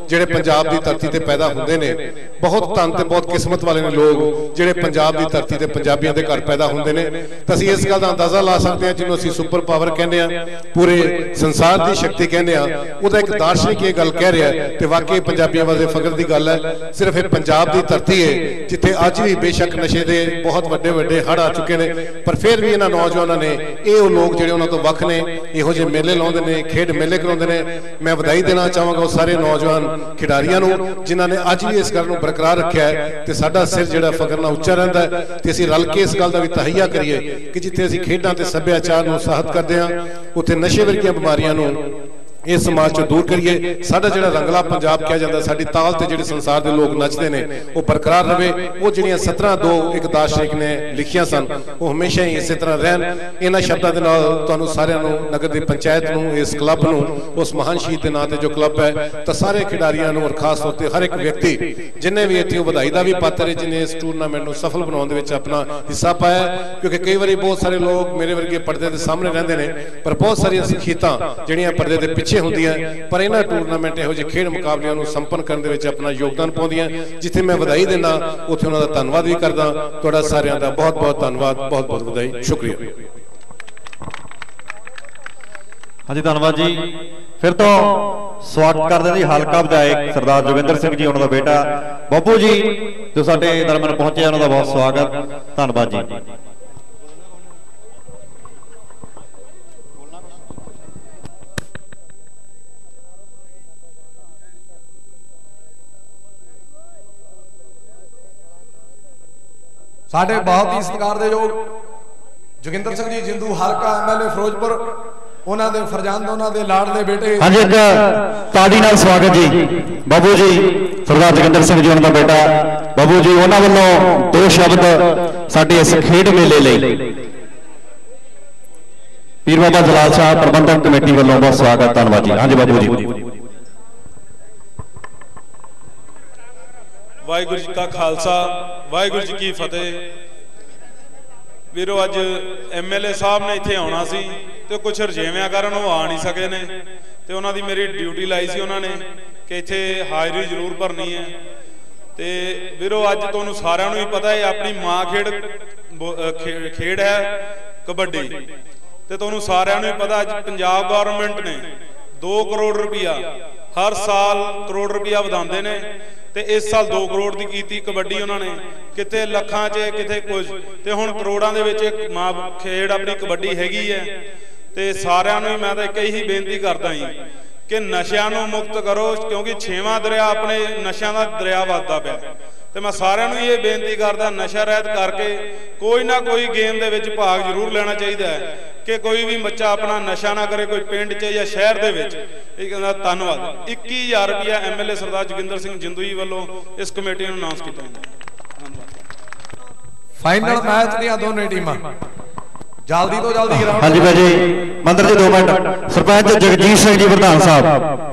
ਜਿਹੜੇ ਪੰਜਾਬ ਦੀ ਧਰਤੀ ਤੇ ਪੈਦਾ ਹੁੰਦੇ ਨੇ। ਬਹੁਤ ਧੰਨ ਤੇ ਬਹੁਤ ਕਿਸਮਤ ਵਾਲੇ ਨੇ ਲੋਕ ਜਿਹੜੇ ਪੰਜਾਬ ਦੀ ਧਰਤੀ ਤੇ ਪੰਜਾਬੀਆਂ ਦੇ ਘਰ ਪੈਦਾ ਹੁੰਦੇ ਨੇ। ਤਾਂ ਅਸੀਂ ਇਸ ਗੱਲ ਦਾ ਅੰਦਾਜ਼ਾ ਲਾ ਸਕਦੇ ਹਾਂ, ਜਿਹਨੂੰ ਅਸੀਂ ਸੁਪਰ ਪਾਵਰ ਕਹਿੰਦੇ ਆ, ਪੂਰੇ ਸੰਸਾਰ ਦੀ ਸ਼ਕਤੀ ਕਹਿੰਦੇ ਆ, ਉਹਦਾ ਇੱਕ ਦਾਰਸ਼ਨਿਕ ਇਹ ਗੱਲ ਕਹਿ ਰਿਹਾ ਤੇ ਵਾਕਈ ਪੰਜਾਬੀਆਂ ਵਾਸਤੇ ਫਖਰ ਦੀ ਗੱਲ ਹੈ। ਸਿਰਫ ਇਹ ਪੰਜਾਬ ਦੀ ਧਰਤੀ ਹੈ ਜਿੱਥੇ ਅੱਜ ਵੀ ਬੇਸ਼ੱਕ ਨਸ਼ੇ ਦੇ ਬਹੁਤ ਵੱਡੇ ਵੱਡੇ ਹੜ੍ਹ ਆ ਚੁੱਕੇ ਨੇ, ਪਰ ਫਿਰ ਵੀ ਇਹਨਾਂ ਨੌਜਵਾਨਾਂ ਨੇ, ਇਹ ਉਹ ਲੋਕ ਜਿਹੜੇ ਉਹਨਾਂ ਤੋਂ ਵੱਖ ਨੇ, ਇਹੋ ਜਿਹੇ ਮੇਲੇ ਲਾਉਂਦੇ ਨੇ, ਖੇਡ ਮੇਲੇ ਕਰਾਉਂਦੇ ਨੇ। ਮੈਂ ਵਧਾਈ ਦੇਣਾ ਚਾਹਾਂਗਾ ਉਹ ਸਾਰੇ ਨੌਜਵਾਨ ਖਿਡਾਰੀਆਂ ਨੂੰ ਜਿਨ੍ਹਾਂ ਨੇ ਅੱਜ ਵੀ ਇਸ ਗੱਲ ਨੂੰ ਬਰਕਰਾਰ ਰੱਖਿਆ ਹੈ ਤੇ ਸਾਡਾ ਸਿਰ ਜਿਹੜਾ ਫਖਰ ਨਾਲ ਉੱਚਾ ਰਹਿੰਦਾ ਹੈ। ਤੇ ਅਸੀਂ ਰਲ ਕੇ ਇਸ ਗੱਲ ਦਾ ਵੀ ਤਹਈਆ ਕਰੀਏ ਕਿ ਜਿੱਥੇ ਅਸੀਂ ਖੇਡਾਂ ਤੇ ਸੱਭਿਆਚਾਰ ਨੂੰ ਉਤਸ਼ਾਹਿਤ ਕਰਦੇ ਹਾਂ, ਉੱਥੇ ਨਸ਼ੇ ਵਰਗੀਆਂ ਬਿਮਾਰੀਆਂ ਨੂੰ ਇਸ ਸਮਾਜ ਚੋਂ ਦੂਰ ਕਰੀਏ। ਸਾਡਾ ਜਿਹੜਾ ਰੰਗਲਾ ਪੰਜਾਬ ਕਿਹਾ ਜਾਂਦਾ, ਸਾਡੀ ਤਾਲ ਤੇ ਜਿਹੜੇ ਸੰਸਾਰ ਦੇ ਲੋਕ ਨੱਚਦੇ ਨੇ ਉਹ ਬਰਕਰਾਰ ਰਵੇ। ਉਹ ਜਿਹੜੀਆਂ 17-2 ਇੱਕ ਦਾਰਸ਼ਨਿਕ ਨੇ ਲਿਖੀਆਂ ਸਨ ਉਹ ਹਮੇਸ਼ਾ ਹੀ ਇਸੇ ਤਰ੍ਹਾਂ ਰਹਿਣ। ਇਹਨਾਂ ਸ਼ਬਦਾਂ ਦੇ ਨਾਲ ਤੁਹਾਨੂੰ ਸਾਰਿਆਂ ਨੂੰ, ਨਗਰ ਦੀ ਪੰਚਾਇਤ ਨੂੰ, ਇਸ ਕਲੱਬ ਨੂੰ, ਉਸ ਮਹਾਨ ਸ਼ਹੀਦ ਦੇ ਨਾਂ ਤੇ ਜੋ ਕਲੱਬ ਹੈ, ਤਾਂ ਸਾਰੇ ਖਿਡਾਰੀਆਂ ਨੂੰ ਔਰ ਖਾਸ ਤੌਰ ਤੇ ਹਰ ਇੱਕ ਵਿਅਕਤੀ ਜਿੰਨੇ ਵੀ ਇੱਥੇ ਵਧਾਈ ਦਾ ਵੀ ਪਾਤਰ ਹੈ, ਜਿਹਨੇ ਇਸ ਟੂਰਨਾਮੈਂਟ ਨੂੰ ਸਫਲ ਬਣਾਉਣ ਦੇ ਵਿੱਚ ਆਪਣਾ ਹਿੱਸਾ ਪਾਇਆ। ਕਿਉਂਕਿ ਕਈ ਵਾਰੀ ਬਹੁਤ ਸਾਰੇ ਲੋਕ ਮੇਰੇ ਵਰਗੇ ਪਰਦੇ ਦੇ ਸਾਹਮਣੇ ਰਹਿੰਦੇ ਨੇ, ਪਰ ਬਹੁਤ ਸਾਰੀਆਂ ਸਿੱਖਿਆਤਾਂ ਜਿਹੜੀਆਂ ਪਰਦੇ ਦੇ ਪਿੱਛੇ ਹੁੰਦੀਆਂ, ਪਰ ਇਹਨਾਂ ਟੂਰਨਾਮੈਂਟ ਇਹੋ ਜਿਹੇ ਖੇਡ ਮੁਕਾਬਲਿਆਂ ਨੂੰ ਸੰਪੰਨ ਕਰਨ ਦੇ ਵਿੱਚ ਆਪਣਾ ਯੋਗਦਾਨ ਪਾਉਂਦੀਆਂ। ਜਿੱਥੇ ਮੈਂ ਵਧਾਈ ਦਿੰਦਾ ਉੱਥੇ ਉਹਨਾਂ ਦਾ ਧੰਨਵਾਦ ਵੀ ਕਰਦਾ। ਤੁਹਾਡਾ ਸਾਰਿਆਂ ਦਾ ਬਹੁਤ ਬਹੁਤ ਧੰਨਵਾਦ, ਬਹੁਤ ਬਹੁਤ ਵਧਾਈ, ਸ਼ੁਕਰੀਆ। ਹਾਂਜੀ ਧੰਨਵਾਦ ਜੀ। ਫਿਰ ਤੋਂ ਸਵਾਗਤ ਕਰਦੇ ਜੀ ਹਲਕਾ ਵਿਧਾਇਕ ਸਰਦਾਰ ਜੋਗਿੰਦਰ ਸਿੰਘ ਜੀ, ਉਹਨਾਂ ਦਾ ਬੇਟਾ ਬੱਬੂ ਜੀ ਜੋ ਸਾਡੇ ਦਰਮਿਆਨ ਪਹੁੰਚੇ, ਉਹਨਾਂ ਦਾ ਬਹੁਤ ਸਵਾਗਤ, ਧੰਨਵਾਦ ਜੀ। ਸਾਡੇ ਬਹੁਤ ਹੀ ਸਤਿਕਾਰਯੋਗ ਜੋਗਿੰਦਰ ਸਿੰਘ ਜੀ ਜਿੰਦੂ, ਹਲਕਾ ਐਮਐਲਏ ਫਿਰੋਜ਼ਪੁਰ, ਉਹਨਾਂ ਦੇ ਫਰਜ਼ੰਦ, ਉਹਨਾਂ ਦੇ ਲਾਡਲੇ ਬੇਟੇ। ਹਾਂਜੀ ਇੱਕ ਤਾੜੀ ਨਾਲ ਸਵਾਗਤ ਜੀ ਬਾਬੂ ਜੀ ਸਰਦਾਰ ਜੋਗਿੰਦਰ ਸਿੰਘ ਜੀ, ਉਹਨਾਂ ਦਾ ਬੇਟਾ ਬਾਬੂ ਜੀ, ਉਹਨਾਂ ਵੱਲੋਂ 2 ਸ਼ਬਦ ਸਾਡੇ ਇਸ ਖੇਡ ਮੇਲੇ ਲਈ। ਪੀਰ ਬਾਬਾ ਜਲਾਲ ਸਾਹਿਬ ਪ੍ਰਬੰਧਕ ਕਮੇਟੀ ਵੱਲੋਂ ਬਹੁਤ ਸਵਾਗਤ, ਧੰਨਵਾਦ ਜੀ। ਹਾਂਜੀ ਬਾਬੂ ਜੀ। ਵਾਹਿਗੁਰੂ ਜੀ ਕਾ ਖਾਲਸਾ, ਵਾਹਿਗੁਰੂ ਜੀ ਕੀ ਫਤਿਹ। ਵੀਰੋ ਅੱਜ ਐਮਐਲਏ ਸਾਹਿਬ ਨੇ ਇੱਥੇ ਆਉਣਾ ਸੀ ਤੇ ਕੁਝ ਰਜੇਵਿਆਂ ਕਾਰਨ ਉਹ ਆ ਨਹੀਂ ਸਕੇ ਨੇ, ਤੇ ਉਹਨਾਂ ਦੀ ਮੇਰੀ ਡਿਊਟੀ ਲਾਈ ਸੀ ਉਹਨਾਂ ਨੇ ਕਿ ਇੱਥੇ ਹਾਜ਼ਰੀ ਜ਼ਰੂਰ ਭਰਨੀ ਹੈ। ਤੇ ਵੀਰੋ ਅੱਜ ਤੁਹਾਨੂੰ ਸਾਰਿਆਂ ਨੂੰ ਹੀ ਪਤਾ ਹੈ ਆਪਣੀ ਮਾਂ ਖੇਡ ਹੈ ਕਬੱਡੀ, ਤੇ ਤੁਹਾਨੂੰ ਸਾਰਿਆਂ ਨੂੰ ਹੀ ਪਤਾ ਅੱਜ ਪੰਜਾਬ ਗਵਰਨਮੈਂਟ ਨੇ 2 ਕਰੋੜ ਰੁਪਇਆ ਹਰ ਸਾਲ ਕਰੋੜ ਰੁਪਇਆ ਵਧਾਉਂਦੇ ਨੇ, ਤੇ ਇਸ ਸਾਲ 2 ਕਰੋੜ ਦੀ ਕੀਤੀ ਕਬੱਡੀ ਉਹਨਾਂ ਨੇ, ਕਿਤੇ ਲੱਖਾਂ 'ਚ ਕਿਤੇ ਕੁਝ, ਤੇ ਹੁਣ ਕਰੋੜਾਂ ਦੇ ਵਿੱਚ ਇੱਕ ਮਾਂ ਖੇਡ ਆਪਣੀ ਕਬੱਡੀ ਹੈਗੀ ਹੈ। ਤੇ ਸਾਰਿਆਂ ਨੂੰ ਹੀ ਮੈਂ ਤਾਂ ਇੱਕ ਹੀ ਬੇਨਤੀ ਕਰਦਾ ਹਾਂ ਕਿ ਨਸ਼ਿਆਂ ਨੂੰ ਮੁਕਤ ਕਰੋ, ਕਿਉਂਕਿ 6ਵਾਂ ਦਰਿਆ ਆਪਣੇ ਨਸ਼ਿਆਂ ਦਾ ਦਰਿਆ ਵੱਧਦਾ ਪਿਆ। ਤੇ ਮੈਂ ਸਾਰਿਆਂ ਨੂੰ ਇਹ ਬੇਨਤੀ ਕਰਦਾ, ਨਸ਼ਾ ਰਹਿਤ ਕਰਕੇ ਕੋਈ ਨਾ ਕੋਈ ਗੇਮ ਦੇ ਵਿੱਚ ਭਾਗ ਜ਼ਰੂਰ ਲੈਣਾ ਚਾਹੀਦਾ ਹੈ ਕਿ ਕੋਈ ਵੀ ਬੱਚਾ ਆਪਣਾ ਨਸ਼ਾ ਨਾ ਕਰੇ, ਕੋਈ ਪਿੰਡ 'ਚ ਜਾਂ ਸ਼ਹਿਰ ਦੇ ਵਿੱਚ। ਇਹ ਕਹਿੰਦਾ ਧੰਨਵਾਦ। 21,000 ਰੁਪਇਆ ਐਮਐਲਏ ਸਰਦਾਰ ਜੋਗਿੰਦਰ ਸਿੰਘ ਜਿੰਦੂ ਜੀ ਵੱਲੋਂ ਇਸ ਕਮੇਟੀ ਨੂੰ ਅਨਾਉਂਸ ਕੀਤਾ ਜਾਂਦਾ। ਫਾਈਨਲ ਮੈਚ ਦੀਆਂ ਦੋਨੇ ਟੀਮਾਂ ਜਲਦੀ ਤੋਂ ਜਲਦੀ ਗਰਾਊਂਡ। ਹਾਂਜੀ ਭਾਈ ਜੀ, ਮੰਦਰ ਜੀ 2 ਮਿੰਟ। ਸਰਪੰਚ ਜਗਜੀਤ ਸਿੰਘ ਜੀ ਪ੍ਰਧਾਨ ਸਾਹਿਬ।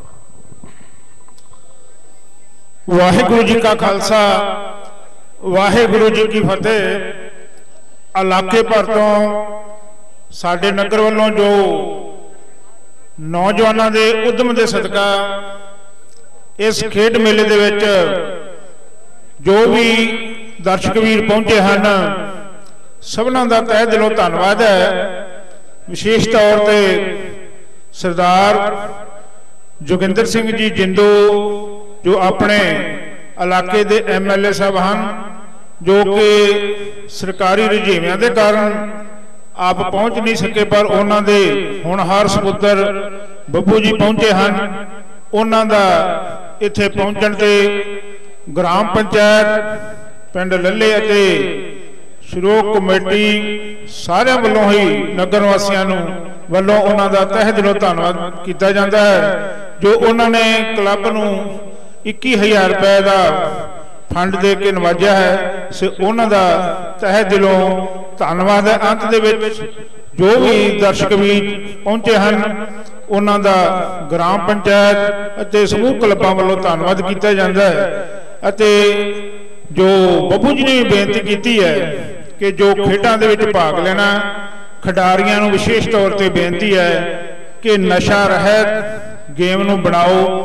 ਵਾਹਿਗੁਰੂ ਜੀ ਕਾ ਖਾਲਸਾ, ਵਾਹਿਗੁਰੂ ਜੀ ਕੀ ਫਤਿਹ। ਇਲਾਕੇ ਭਰ ਤੋਂ ਸਾਡੇ ਨਗਰ ਵੱਲੋਂ ਜੋ ਨੌਜਵਾਨਾਂ ਦੇ ਉਦਮ ਦੇ ਸਦਕਾ ਇਸ ਖੇਡ ਮੇਲੇ ਦੇ ਵਿੱਚ ਜੋ ਵੀ ਦਰਸ਼ਕ ਵੀਰ ਪਹੁੰਚੇ ਹਨ, ਸਭਨਾਂ ਦਾ ਤਹਿ ਦਿਲੋਂ ਧੰਨਵਾਦ ਹੈ। ਵਿਸ਼ੇਸ਼ ਤੌਰ ਤੇ ਸਰਦਾਰ ਜੋਗਿੰਦਰ ਸਿੰਘ ਜੀ ਜਿੰਦੂ ਜੋ ਆਪਣੇ ਇਲਾਕੇ ਦੇ ਐਮਐਲਏ ਸਾਹਿਬ ਹਨ, ਜੋ ਕਿ ਸਰਕਾਰੀ ਰੁਝੇਵਿਆਂ ਦੇ ਕਾਰਨ ਆਪ ਪਹੁੰਚ ਨਹੀਂ ਸਕੇ, ਪਰ ਉਹਨਾਂ ਦੇ ਹੋਣਹਾਰ ਸਪੁੱਤਰ ਬੱਬੂ ਜੀ ਪਹੁੰਚੇ ਹਨ। ਉਹਨਾਂ ਦਾ ਇੱਥੇ ਪਹੁੰਚਣ ਤੇ ਗ੍ਰਾਮ ਪੰਚਾਇਤ ਪਿੰਡ ਲੱਲੇ ਅਤੇ ਸ਼ਰੋਕ ਕਮੇਟੀ ਸਾਰਿਆਂ ਵੱਲੋਂ ਹੀ ਨਗਰ ਵਾਸੀਆਂ ਨੂੰ ਵੱਲੋਂ ਉਹਨਾਂ ਦਾ ਤਹਿ ਦਿਲੋਂ ਧੰਨਵਾਦ ਕੀਤਾ ਜਾਂਦਾ ਹੈ, ਜੋ ਉਹਨਾਂ ਨੇ ਕਲੱਬ ਨੂੰ 21,000 ਰੁਪਏ ਦਾ ਫੰਡ ਦੇ ਕੇ ਨਵਾਜਿਆ ਹੈ। ਸੋ ਉਹਨਾਂ ਦਾ ਤਹਿ ਦਿਲੋਂ ਧੰਨਵਾਦ ਹੈ। ਅੰਤ ਦੇ ਵਿੱਚ ਜੋ ਵੀ ਦਰਸ਼ਕ ਵੀ ਪਹੁੰਚੇ ਹਨ, ਉਹਨਾਂ ਦਾ ਗ੍ਰਾਮ ਪੰਚਾਇਤ ਅਤੇ ਸਮੂਹ ਕਲੱਬਾਂ ਵੱਲੋਂ ਧੰਨਵਾਦ ਕੀਤਾ ਜਾਂਦਾ ਹੈ। ਅਤੇ ਜੋ ਬੱਬੂ ਜੀ ਨੇ ਬੇਨਤੀ ਕੀਤੀ ਹੈ ਕਿ ਜੋ ਖੇਡਾਂ ਦੇ ਵਿੱਚ ਭਾਗ ਲੈਣਾ, ਖਿਡਾਰੀਆਂ ਨੂੰ ਵਿਸ਼ੇਸ਼ ਤੌਰ ਤੇ ਬੇਨਤੀ ਹੈ ਕਿ ਨਸ਼ਾ ਰਹਿਤ ਗੇਮ ਨੂੰ ਬਣਾਓ,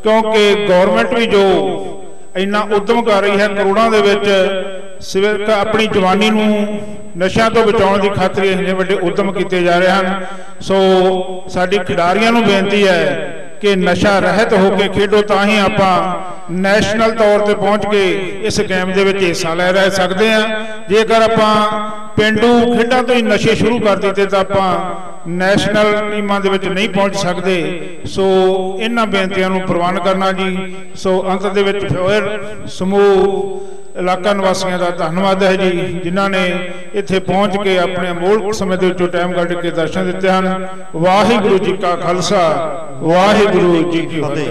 क्योंकि गौरमेंट भी जो इन्ना उद्यम कर रही है करोड़ों के विच अपनी जवानी नूं नशा तो बचाने की खातर इन्ने वड्डे उद्यम किए जा रहे हैं। सो साडी खिडारियां नूं बेनती है कि नशा रहत होकर खेडो, तां ही आपां नैशनल तौर पर पहुँच के इस गेम के हिस्सा ले रह सकते हैं। जेकर आपां पेंडू खेडों तो ही नशे शुरू कर दिते तो आपां नैशनल टीमां दे विच नहीं पहुँच सकते। सो इन्हां बेनतियां नूं प्रवान करना जी। सो अंत दे विच फिर समूह इलाका निवासियों का धन्यवाद है जी, जिन्हों ने इत्थे पहुँच के अपने अमोल समय के टाइम कढ़ के दर्शन दिते हैं। वाहिगुरू जी का खालसा, वाहिगुरू जी की फतेह।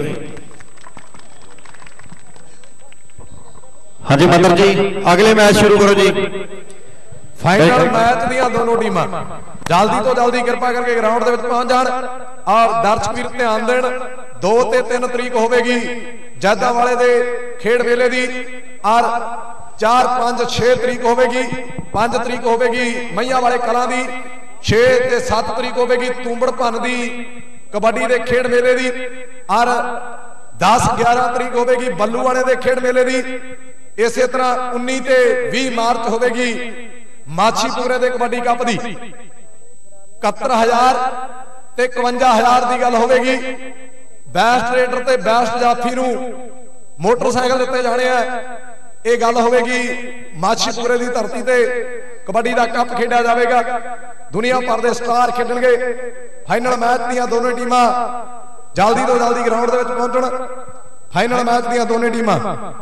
हाँ जी मंदर जी, अगले मैच शुरू करो जी। फाइनल मैच दियां दोनों टीमां जल्दी तो जल्दी कृपा करके ग्राउंड दे विच पहुंच जाण और दर्शक वीर ध्यान देण। 2 ते 3 तरीक होवेगी जैदा वाले दे खेड मेले दी और 4, 5, 6 तरीक होवेगी, 5 तरीक होवेगी मैया वाले कलां दी, 6 ते 7 तरीक होवेगी तूंबड़ भन दी कबड्डी दे खेड मेले दी और 10, 11 तरीक होवेगी बल्लू वाले दे खेड मेले दी। इस तरह 19 ते 20 मार्च होवेगी माछीपुरे दे कबड्डी कप दी। 71,000 ते 51,000 की गल होवेगी। बेस्ट रेडर ते बेस्ट जाफी नूं मोटरसाइकिल दिते जाने हैं। ये गल होवेगी माछीपुरे की धरती ते कबड्डी का कप खेड़ा जाएगा। दुनिया भर के स्टार खेडणगे। फाइनल मैच दियां दोनों टीमां जल्दी तो जल्दी ग्राउंड दे विच पहुंचण। फाइनल मैच दियां दोनों टीमां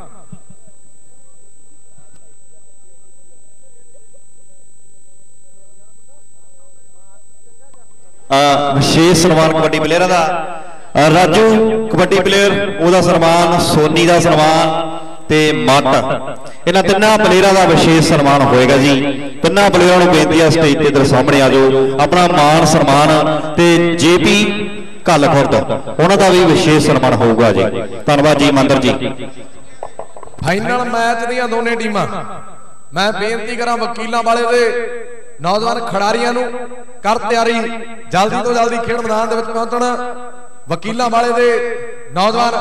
विशेष सन्मान कबड्डी प्लेयर का राजू कबड्डी प्लेयर ओदा सन्मान, सोनी का सन्मान ते मट, इन्हां तिन्नां प्लेयरां दा विशेष सन्मान होएगा जी। तिन्नां प्लेयरां नूं बेनती है स्टेज ते इधर सामने आ जाओ, अपना मान सन्मान ते जेपी कल खुर्द उन्हां दा भी विशेष सन्मान होगा जी। धन्यवाद जी मंदर जी। फाइनल मैच दियां दोनों टीमां मैं बेनती करा वकीलों वाले दे नौजवान खिडारियां नूं कर तैयारी, जल्दी तो जल्दी खेड मैदान दे विच पहुंचण। वकीलों वाले दे नौजवान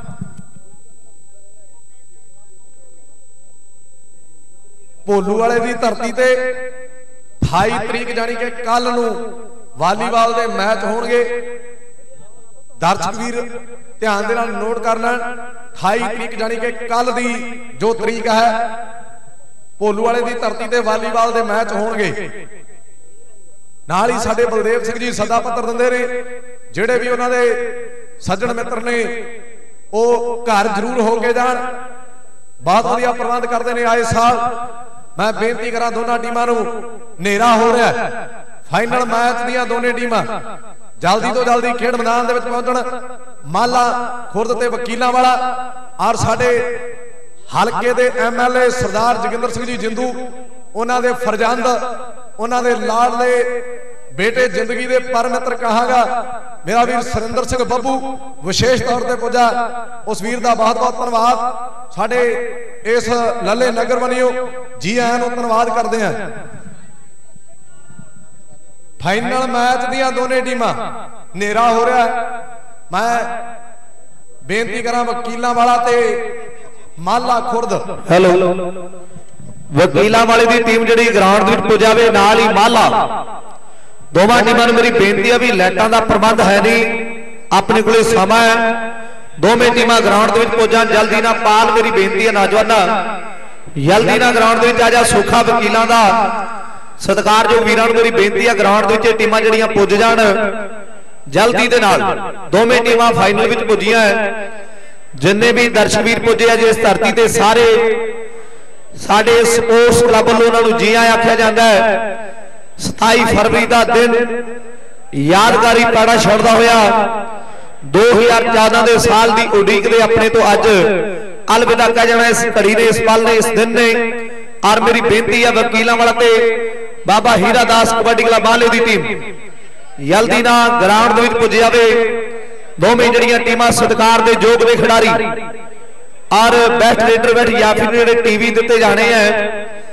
भोलू वाले की धरती ते 28 तरीक जानी कि कल नूं वालीबाल दे मैच होणगे। दर्शक वीर ध्यान दे नाल नोट कर लैण 28 तरीक जानी कि कल दी जो तरीक है भोलू वाले की धरती ते वालीबाल दे मैच होणगे। नाल ही साडे बलदेव सिंह जी सदा पत्र दिंदे ने, जिहड़े भी उन्हां दे सज्जण मित्र ने वो घर जरूर हो के जाण। बहुत वधिया प्रबंध करते हैं आए साल। मैं बेनती करा दोनों टीमां नूं, नेरा हो रहा है। फाइनल मैच दियां दोनों टीमां जल्दी तो जल्दी खेड मैदान दे विच पहुंचण। माला खुर्द ते वकीलां वाला और साडे हलके दे MLA सरदार जोगिंदर सिंह जी जिंदू, उन्हां दे फरजंद, उन्हां दे लाडले बेटे जिंदगी दे परमित्र कहागा मेरा वीर सुरिंदर सिंह बब्बू विशेष तौर पर पुजा। उस वीर का बहुत बहुत धन्यवाद। साडे इस लले नगर बनियो जी आयां नूं धन्यवाद करते हैं। फाइनल मैच दियां दोनों टीमां नेरा हो रहा है। मैं बेनती करा वकीलां वाला ते माला खुर्द। हेलो वकीलां वाले की टीम जी ग्राउंड में पुजावे, नाल ही माला दोवां टीमां नूं मेरी बेनती है भी लाइटां दा प्रबंध है नहीं, अपने कोले समा है। दोवें टीमां ग्राउंड में पुजान जल्दी ना। पाल मेरी बेनती है नौजवाना जल्दी ना ग्राउंड में आ जा। सुखा वकीलां दा सत्कार जो वीरां नूं मेरी बेनती है ग्राउंड में टीमां जिहड़ियां पुज जाण जल्दी दे नाल। दोवें टीमां फाइनल में पुजियां है। जिन्ने भी दर्शक वीर पुजे है जिस धरती ते सारे साडे स्पोर्ट्स क्लब वालों उन्हां नूं जी आया आख्या जांदा है। 27 फरवरी का दिन यादगारी पैड़ा छड़दा होया 2014 के साल की उड़ीक दे अपने तो अज अलविदा कह जाना इस घड़ी ने, इस पल ने, इस दिन ने। और मेरी बेनती है वकीलों वाला ते बाबा हीरा दास कबड्डी क्लब माले की टीम जल्दी ना ग्राउंड में पुज जाए। दोवें जड़ियां टीमां सत्कार दे योग दे खिडारी और बेस्ट लीडर बैठ या फिर जेडे टीवी दिते जाने हैं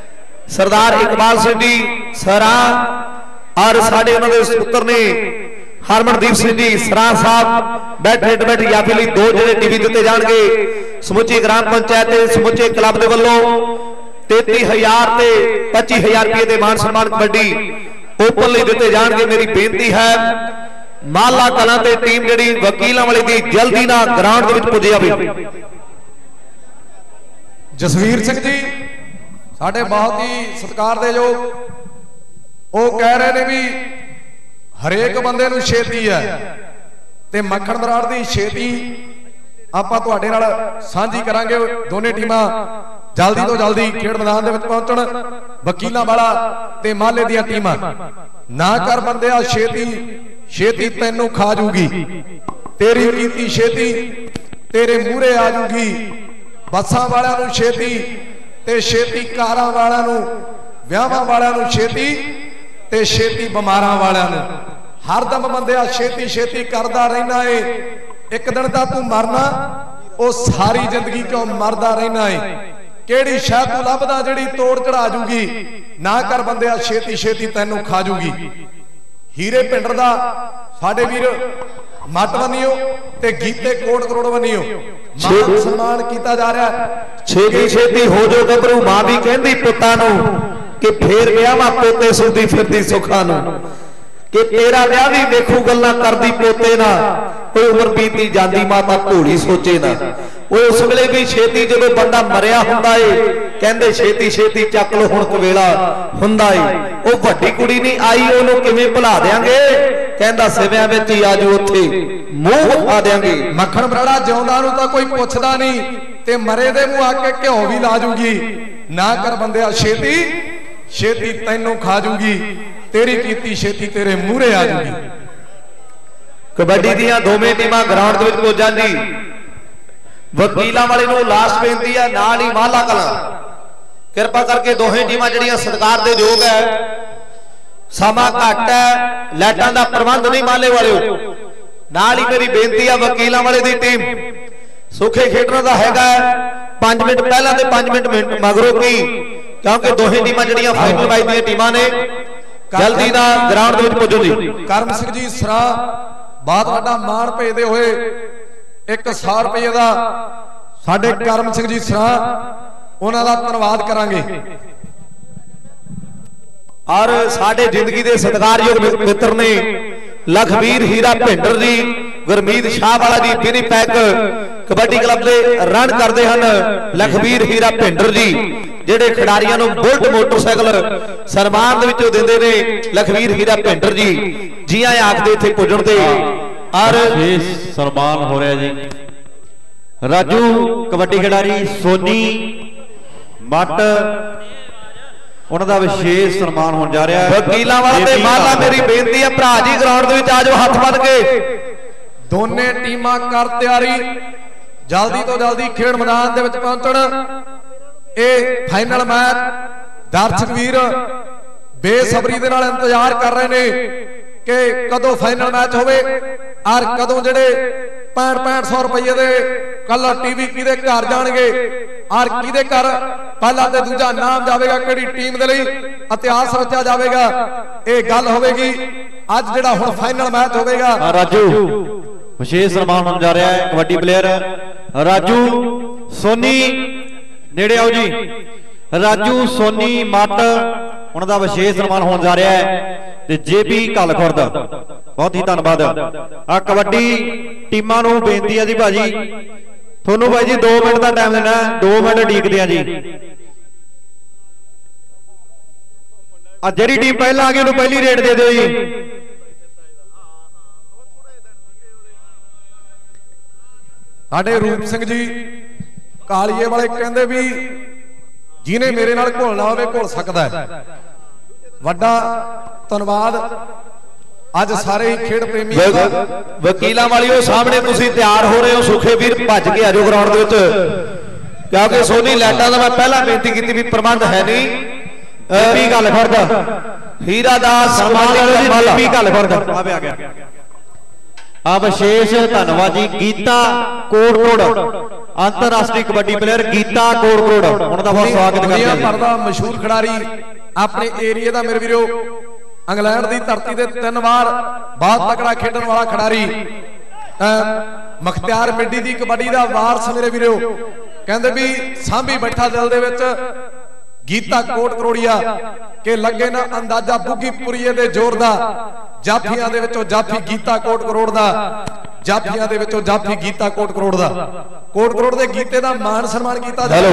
सरदार इकबाल सिंह जी सरा और साडे उन्हां दे सुपुत्र ने हरमनदीप सिंह जी सराह साहब बैठ ट्रीटमेंट याफी लिए 2 ਜਿਹੜੇ टीवी ਦਿੱਤੇ ਜਾਣਗੇ ਸਮੁੱਚੀ ग्राम पंचायत ਤੇ ਸਮੁੱਚੇ क्लब ਦੇ ਵੱਲੋਂ 33,000 ਤੇ 25,000 ਰੁਪਏ ਦੇ ਮਾਨ ਸਨਮਾਨ ਕਬੱਡੀ ओपन ਲਈ ਦਿੱਤੇ ਜਾਣਗੇ। मेरी बेनती है माला कलां ਤੇ टीम ਜਿਹੜੀ ਵਕੀਲਾਂ ਵਾਲੀ ਦੀ ਜਲਦੀ ਨਾਲ ਗਰਾਊਂਡ ਦੇ ਵਿੱਚ ਪੁੱਜ ਜਾਵੇ। ਜਸਵੀਰ ਸਿੰਘ ਜੀ ਸਾਡੇ ਬਹੁਤ ਹੀ ਸਤਿਕਾਰਯੋਗ, ਉਹ ਕਹਿ ਰਹੇ ਨੇ ਵੀ ਹਰੇਕ ਬੰਦੇ ਨੂੰ ਛੇਤੀ ਹੈ ਤੇ ਮੱਖਣ ਬਰਾੜ ਦੀ ਛੇਤੀ ਆਪਾਂ ਤੁਹਾਡੇ ਨਾਲ ਸਾਂਝੀ ਕਰਾਂਗੇ। ਦੋਨੇ ਟੀਮਾਂ ਜਲਦੀ ਤੋਂ ਜਲਦੀ ਖੇਡ ਮੈਦਾਨ ਦੇ ਵਿੱਚ ਪਹੁੰਚਣ, ਵਕੀਲਾਂ ਵਾਲਾ ਤੇ ਮਾਲੇ ਦੀਆਂ ਟੀਮਾਂ। ਨਾ ਕਰ ਬੰਦਿਆ ਛੇਤੀ ਛੇਤੀ ਤੈਨੂੰ ਖਾ ਜੂਗੀ, ਤੇਰੀ ਕੀਤੀ ਛੇਤੀ ਤੇਰੇ ਮੂਹਰੇ ਆ ਜੂਗੀ। ਬੱਸਾਂ ਵਾਲਿਆਂ ਨੂੰ ਛੇਤੀ ਤੇ ਛੇਤੀ ਕਾਰਾਂ ਵਾਲਿਆਂ ਨੂੰ, ਵਿਆਹਾਂ ਵਾਲਿਆਂ ਨੂੰ ਛੇਤੀ ਤੇ ਛੇਤੀ ਬਿਮਾਰਾਂ ਵਾਲਿਆਂ ਨੂੰ। ਹਰਦਮ ਬੰਦਿਆ ਛੇਤੀ ਛੇਤੀ ਕਰਦਾ ਰਹਿਣਾ ਏ, ਇੱਕ ਦਿਨ ਤਾਂ ਤੂੰ ਮਰਨਾ, ਉਹ ਸਾਰੀ ਜ਼ਿੰਦਗੀ ਕਿਉਂ ਮਰਦਾ ਰਹਿਣਾ ਏ। ਕਿਹੜੀ ਸ਼ੈ ਤੂੰ ਲੱਭਦਾ ਜਿਹੜੀ ਤੋੜ ਚੜਾ ਜੂਗੀ, ਨਾ ਕਰ ਬੰਦਿਆ ਛੇਤੀ ਛੇਤੀ ਤੈਨੂੰ ਖਾ ਜੂਗੀ। ਹੀਰੇ ਪਿੰਡਰ ਦਾ ਸਾਡੇ ਵੀਰ ਮੱਟ ਬੰਨਿਓ ਤੇ ਗੀਤੇ ਕੋਟ ਕਰੋੜ ਬੰਨਿਓ ਮਾਨ ਸਨਮਾਨ ਕੀਤਾ ਜਾ ਰਿਹਾ। ਛੇਤੀ ਛੇਤੀ ਹੋ ਜੋ ਗੱਭਰੂ, ਮਾਂ ਵੀ ਕਹਿੰਦੀ ਪੁੱਤਾਂ ਨੂੰ ਕਿ ਫੇਰ ਵਿਆਹਾਂ ਪੋਤੇ ਸੁਣਦੀ ਫਿਰਦੀ ਸੁੱਖਾਂ ਨੂੰ, ਕਿ ਤੇਰਾ ਵਿਆਹ ਵੀ ਵੇਖੂ ਗੱਲਾਂ ਕਰਦੀ ਪੋਤੇ ਨਾ, ਕੋਈ ਉਮਰ ਬੀਤੀ ਜਾਂਦੀ ਮਾਤਾ ਭੋਲੀ ਸੋਚੇ ਨਾ। ਉਸ ਵੇਲੇ ਵੀ ਛੇਤੀ ਜਦੋਂ ਬੰਦਾ ਮਰਿਆ ਹੁੰਦਾ ਏ ਕਹਿੰਦੇ ਛੇਤੀ ਛੇਤੀ ਚੱਕ ਲੋ ਹੁਣ ਕਵੇਲਾ ਹੁੰਦਾ ਏ। ਉਹ ਵੱਡੀ ਕੁੜੀ ਨਹੀਂ ਆਈ ਉਹਨੂੰ ਕਿਵੇਂ ਭੁਲਾ ਦਿਆਂਗੇ, ਕਹਿੰਦਾ ਸਿਵਿਆਂ ਵਿੱਚ ਹੀ ਆਜੂ ਉੱਥੇ ਮੂੰਹ ਆ ਦਿਆਂਗੇ। ਮੱਖਣ ਬਰਾੜਾ ਜਿਉਂਦਾ ਨੂੰ ਤਾਂ ਕੋਈ ਪੁੱਛਦਾ ਨਹੀਂ ਤੇ ਮਰੇ ਦੇ ਮੂੰਹ ਆ ਕੇ ਘਿਓ ਵੀ ਲਾ ਜੂਗੀ। ਨਾ ਕਰ ਬੰਦਿਆ ਛੇਤੀ ਛੇਤੀ ਤੈਨੂੰ ਖਾ ਜੂਗੀ, ਤੇਰੀ ਕੀਤੀ ਛੇਤੀ ਤੇਰੇ ਮੂਹਰੇ ਆ ਜੂਗੀ। ਕਬੱਡੀ ਦੀਆਂ ਦੋਵੇਂ ਟੀਮਾਂ ਗਰਾਊਂਡ ਦੇ ਵਿੱਚ ਪਹੁੰਚਣ ਦੀ ਵਕੀਲਾਂ ਵਾਲੇ ਨੂੰ ਲਾਸਟ ਬੇਨਤੀ ਹੈ, ਨਾਲ ਹੀ ਮਾਲਾ ਕਲਾਂ ਕਿਰਪਾ ਕਰਕੇ ਦੋਹੇ ਟੀਮਾਂ ਜਿਹੜੀਆਂ ਸਤਿਕਾਰ ਦੇ ਯੋਗ ਹੈ, ਸਮਾਂ ਘੱਟ ਹੈ, ਲਾਈਟਾਂ ਦਾ ਪ੍ਰਬੰਧ ਨਹੀਂ ਮਾਲੇ ਵਾਲਿਓ। ਨਾਲ ਹੀ ਮੇਰੀ ਬੇਨਤੀ ਹੈ ਵਕੀਲਾਂ ਵਾਲੇ ਦੀ ਟੀਮ ਸੁਖੇ ਖੇਡਣ ਦਾ ਹੈਗਾ 5 ਮਿੰਟ ਪਹਿਲਾਂ ਤੇ 5 ਮਿੰਟ ਮਗਰੋਂ ਕੀ, ਕਿਉਂਕਿ ਦੋਹੇ ਟੀਮਾਂ ਜਿਹੜੀਆਂ ਫਾਈਨਲ ਮੈਚ ਦੀਆਂ ਟੀਮਾਂ ਨੇ ਜਲਦੀ ਨਾਲ ਗਰਾਊਂਡ ਦੇ ਵਿੱਚ ਪੁੱਜੋ ਜੀ। ਕਰਮ ਸਿੰਘ ਜੀ ਸਰਾ ਬਹੁਤ ਵੱਡਾ ਮਾਣ ਭੇਜਦੇ ਹੋਏ 100 ਰੁਪਏ ਦਾ ਸਾਡੇ ਕਰਮ ਸਿੰਘ ਜੀ ਸਰਾ ਉਹਨਾਂ ਦਾ ਧੰਨਵਾਦ ਕਰਾਂਗੇ। ਔਰ ਸਾਡੇ ਜ਼ਿੰਦਗੀ ਦੇ ਸਤਿਕਾਰਯੋਗ ਮਿੱਤਰ ਨੇ ਲਖਵੀਰ ਹੀਰਾ ਭਿੰਡਰ ਜੀ, ਗੁਰਮੀਤ ਸ਼ਾਹ ਵਾਲਾ ਜੀ, ਵਿਨੀਪੈਗ ਕਬੱਡੀ ਕਲੱਬ ਦੇ ਰਨ ਕਰਦੇ ਹਨ। ਲਖਵੀਰ ਹੀਰਾ ਭਿੰਡਰ ਜੀ ਜਿਹੜੇ ਖਿਡਾਰੀਆਂ ਨੂੰ ਬੁਲਟ ਮੋਟਰਸਾਈਕਲ ਸਨਮਾਨ ਦੇ ਵਿੱਚੋਂ ਦਿੰਦੇ ਨੇ, ਲਖਵੀਰ ਹੀਰਾ ਭਿੰਡਰ ਜੀ ਜੀ ਆਏ ਆਖਦੇ ਇੱਥੇ ਪੁੱਜਣ ਤੇ। ਔਰ ਵਿਸ਼ੇਸ਼ ਸਨਮਾਨ ਹੋ ਰਿਹਾ ਜੀ ਰਾਜੂ ਕਬੱਡੀ ਖਿਡਾਰੀ ਸੋਨੀ ਮੱਟ, ਉਹਨਾਂ ਦਾ ਵਿਸ਼ੇਸ਼ ਸਨਮਾਨ ਹੋਣ ਜਾ ਰਿਹਾ ਹੈ। ਵਕੀਲਾਂ ਵਾਲਾ ਤੇ ਮਾਲਾ ਮੇਰੀ ਬੇਨਤੀ ਹੈ ਭਰਾ ਜੀ ਗਰਾਊਂਡ ਦੇ ਵਿੱਚ ਆ ਜਾਓ ਹੱਥ ਬੰਨ ਕੇ। ਦੋਨੇ ਟੀਮਾਂ ਕਰ ਤਿਆਰੀ, ਜਲਦੀ ਤੋਂ ਜਲਦੀ ਖੇਡ ਮੈਦਾਨ ਦੇ ਵਿੱਚ ਪਹੁੰਚਣ। ਇਹ ਫਾਈਨਲ ਮੈਚ ਦਰਸ਼ਕ ਵੀਰ ਬੇਸਬਰੀ ਦੇ ਨਾਲ ਇੰਤਜ਼ਾਰ ਕਰ ਰਹੇ ਨੇ ਕਿ ਕਦੋਂ ਫਾਈਨਲ ਮੈਚ ਹੋਵੇ ਔਰ ਕਦੋਂ ਜਿਹੜੇ 6500 ਰੁਪਏ ਦੇ ਕਲਰ ਟੀਵੀ ਕਿਹਦੇ ਘਰ ਜਾਣਗੇ ਔਰ ਕਿਹਦੇ ਘਰ ਪਹਿਲਾ ਤੇ ਦੂਜਾ ਨਾਮ ਜਾਵੇਗਾ, ਕਿਹੜੀ ਟੀਮ ਦੇ ਲਈ ਇਤਿਹਾਸ ਰਚਿਆ ਜਾਵੇਗਾ। ਇਹ ਗੱਲ ਹੋਵੇਗੀ ਅੱਜ ਜਿਹੜਾ ਹੁਣ ਫਾਈਨਲ ਮੈਚ ਹੋਵੇਗਾ। ਰਾਜੂ ਵਿਸ਼ੇਸ਼ ਸਨਮਾਨ ਹੋਣ ਜਾ ਰਿਹਾ ਹੈ ਕਬੱਡੀ ਪਲੇਅਰ ਰਾਜੂ ਸੋਨੀ, ਨੇੜੇ ਆਓ ਜੀ। ਰਾਜੂ ਸੋਨੀ ਮੱਟ, ਉਹਨਾਂ ਦਾ ਵਿਸ਼ੇਸ਼ ਸਨਮਾਨ ਹੋਣ ਜਾ ਰਿਹਾ ਹੈ। ਤੇ ਜੇਪੀ ਕਲਖੁਰਦ, ਬਹੁਤ ਹੀ ਧੰਨਵਾਦ। ਆ ਕਬੱਡੀ ਟੀਮਾਂ ਨੂੰ ਬੇਨਤੀ ਹੈ ਜੀ ਭਾਜੀ, ਤੁਹਾਨੂੰ ਭਾਈ ਜੀ 2 ਮਿੰਟ ਦਾ ਟਾਈਮ ਦੇਣਾ, 2 ਮਿੰਟ ਉਡੀਕਦੇ ਆ ਜੀ। ਆ ਜਿਹੜੀ ਟੀਮ ਪਹਿਲਾਂ ਆ ਗਈ ਉਹਨੂੰ ਪਹਿਲੀ ਰੇਟ ਦੇ ਦਿਓ ਜੀ। ਸਾਡੇ ਰੂਪ ਸਿੰਘ ਜੀ ਕਾਲੀਏ ਵਾਲੇ ਕਹਿੰਦੇ ਵੀ ਜਿਹਨੇ ਮੇਰੇ ਨਾਲ ਘੁਲਣਾ ਹੋਵੇ ਘੁਲ ਸਕਦਾ ਹੈ। ਵੱਡਾ ਧੰਨਵਾਦ। ਅੱਜ ਸਾਰੇ ਹੀ ਖੇਡ ਪ੍ਰੇਮੀ ਵਕੀਲਾਂ ਵਾਲਿਓ ਸਾਹਮਣੇ ਤੁਸੀਂ ਤਿਆਰ ਹੋ ਰਹੇ ਹੋ, ਸੁਖੇ ਵੀਰ ਭੱਜ ਕੇ ਆ ਜਾਓ ਗਰਾਊਂਡ ਦੇ ਵਿੱਚ, ਕਿਉਂਕਿ ਸੋਨੀ ਲਾਈਟਾਂ ਦਾ ਮੈਂ ਪਹਿਲਾਂ ਬੇਨਤੀ ਕੀਤੀ ਵੀ ਪ੍ਰਬੰਧ ਹੈ ਨਹੀਂ। ਜੇਪੀ ਕਲਖੁਰਦ ਹੀਰਾ ਦਾ ਸਨਮਾਨ ਜੇਪੀ ਕਲਖੁਰਦ ਆ ਗਿਆ। ਆ ਵਿਸ਼ੇਸ਼ ਧੰਨਵਾਦ ਜੀ ਗੀਤਾ ਕੋੜਕੋੜ, ਅੰਤਰਰਾਸ਼ਟਰੀ ਕਬੱਡੀ ਪਲੇਅਰ ਗੀਤਾ ਕੋੜਕੋੜ, ਉਹਨਾਂ ਦਾ ਬਹੁਤ ਸਵਾਗਤ ਕਰਦੇ ਹਾਂ। ਦੁਨੀਆ ਭਰ ਦਾ ਮਸ਼ਹੂਰ ਖਿਡਾਰੀ, ਆਪਣੇ ਏਰੀਆ ਦਾ ਮੇਰੇ ਵੀਰੋ इंग्लैंड की धरती से 3 बार बहुत तकड़ा खेडन वाला खिडारी मुख्तियार मिड्डी की कबड्डी का वारस मेरे वीरो कहते भी सांभी बैठा दिल दे विच गीता कोट करोड़िया के लगे ना अंदाजा बुग्गीपुरीए दे जोर दा जाफियां दे विचों जाफी गीता कोट करोड़ दा जाफियां दे विचों जाफी गीता कोट करोड़ दा कोट करोड़ दे गीते दा मान सन्मान कीता हेलो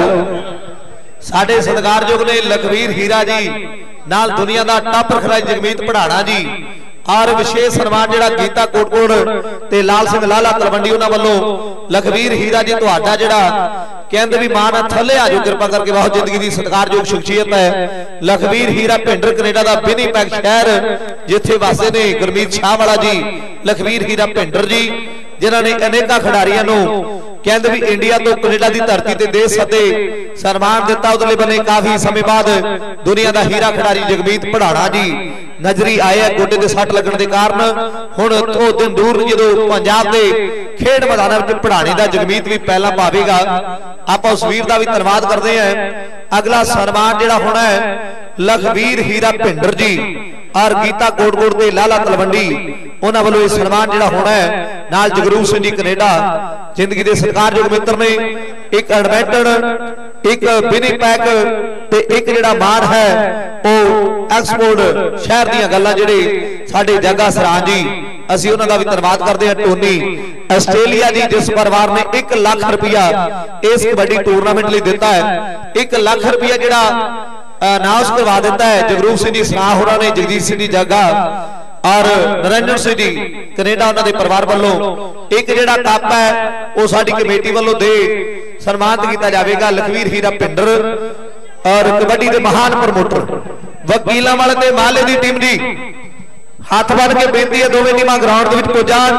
साडे सत्कारयोग ने लखवीर हीरा जी नाल दुनिया दा टॉप खिलाड़ी जगमीत पढ़ाना जी और विशेष सन्मान जिहड़ा गीता कोटकोट ते लाल सिंह लाला तलवंडी उन्हां वल्लों लखवीर हीरा जी तुहाडा जिहड़ा कहंदे भी मां नाल थल्ले आजो कृपा करके बहुत जिंदगी दी सत्कारयोग शख्सियत है लखवीर हीरा भिंडर कनेडा दा विनीपैग शहर जिथे वासे ने गुरमीत शाह वाला जी लखवीर हीरा भिंडर जी जिन्हां ने अनेका खिडारियां नूं कहंदे भी इंडिया तो कनेडा की धरती ते देश सते सन्मान दिता उदले बने काफी समय बाद दुनिया का हीरा खिडारी जगमीत पढ़ाना जी नजरी आए है गोडे के सट लगन के कारण हुण तो दिन दूर जो पंजाब के खेड मैदान में पढ़ाने का जगमीत भी पहला पावेगा आप उस वीर का भी धन्यवाद करते हैं। अगला सन्मान जिहड़ा होना है लखवीर हीरा भिंडर जी और गीता कोटकोट के लाला तलवंडी उन्होंने वालों यह सन्मान जिहड़ा होना है नाल जगरूप सिंह जी कनेडा जिंदगी के सत्कारयोग मित्र ने एक एडवेंटन एक विनीपैग ते एक जिहड़ा मान है वो एक्सपोर्ट शहर दी गल्लां जिहड़े साडे जग्गा सरान जी असीं उन्हां दा भी धन्यवाद करते हैं। टोनी आस्ट्रेलिया जी जिस परिवार ने 1 लाख रुपया इस कबड्डी टूरनामेंट लिए दिता है 1 लाख रुपया जिहड़ा अनाउंस करवा दिता है जगरूप सिंह जी सराह होरां ने जगजीत सिंह जी जग्गा और नरेंद्र सिंह जी कनेडा उन्होंने परिवार वालों एक जिहड़ा कप है वो साडी कमेटी वालों दे सन्मानित किया जाएगा लखवीर हीरा भिंडर और कबड्डी के महान प्रमोटर वकीलों वाले ते माले की टीम जी हाथ बन के बेनती है दोवें टीमां ग्राउंड विच पहुंचण।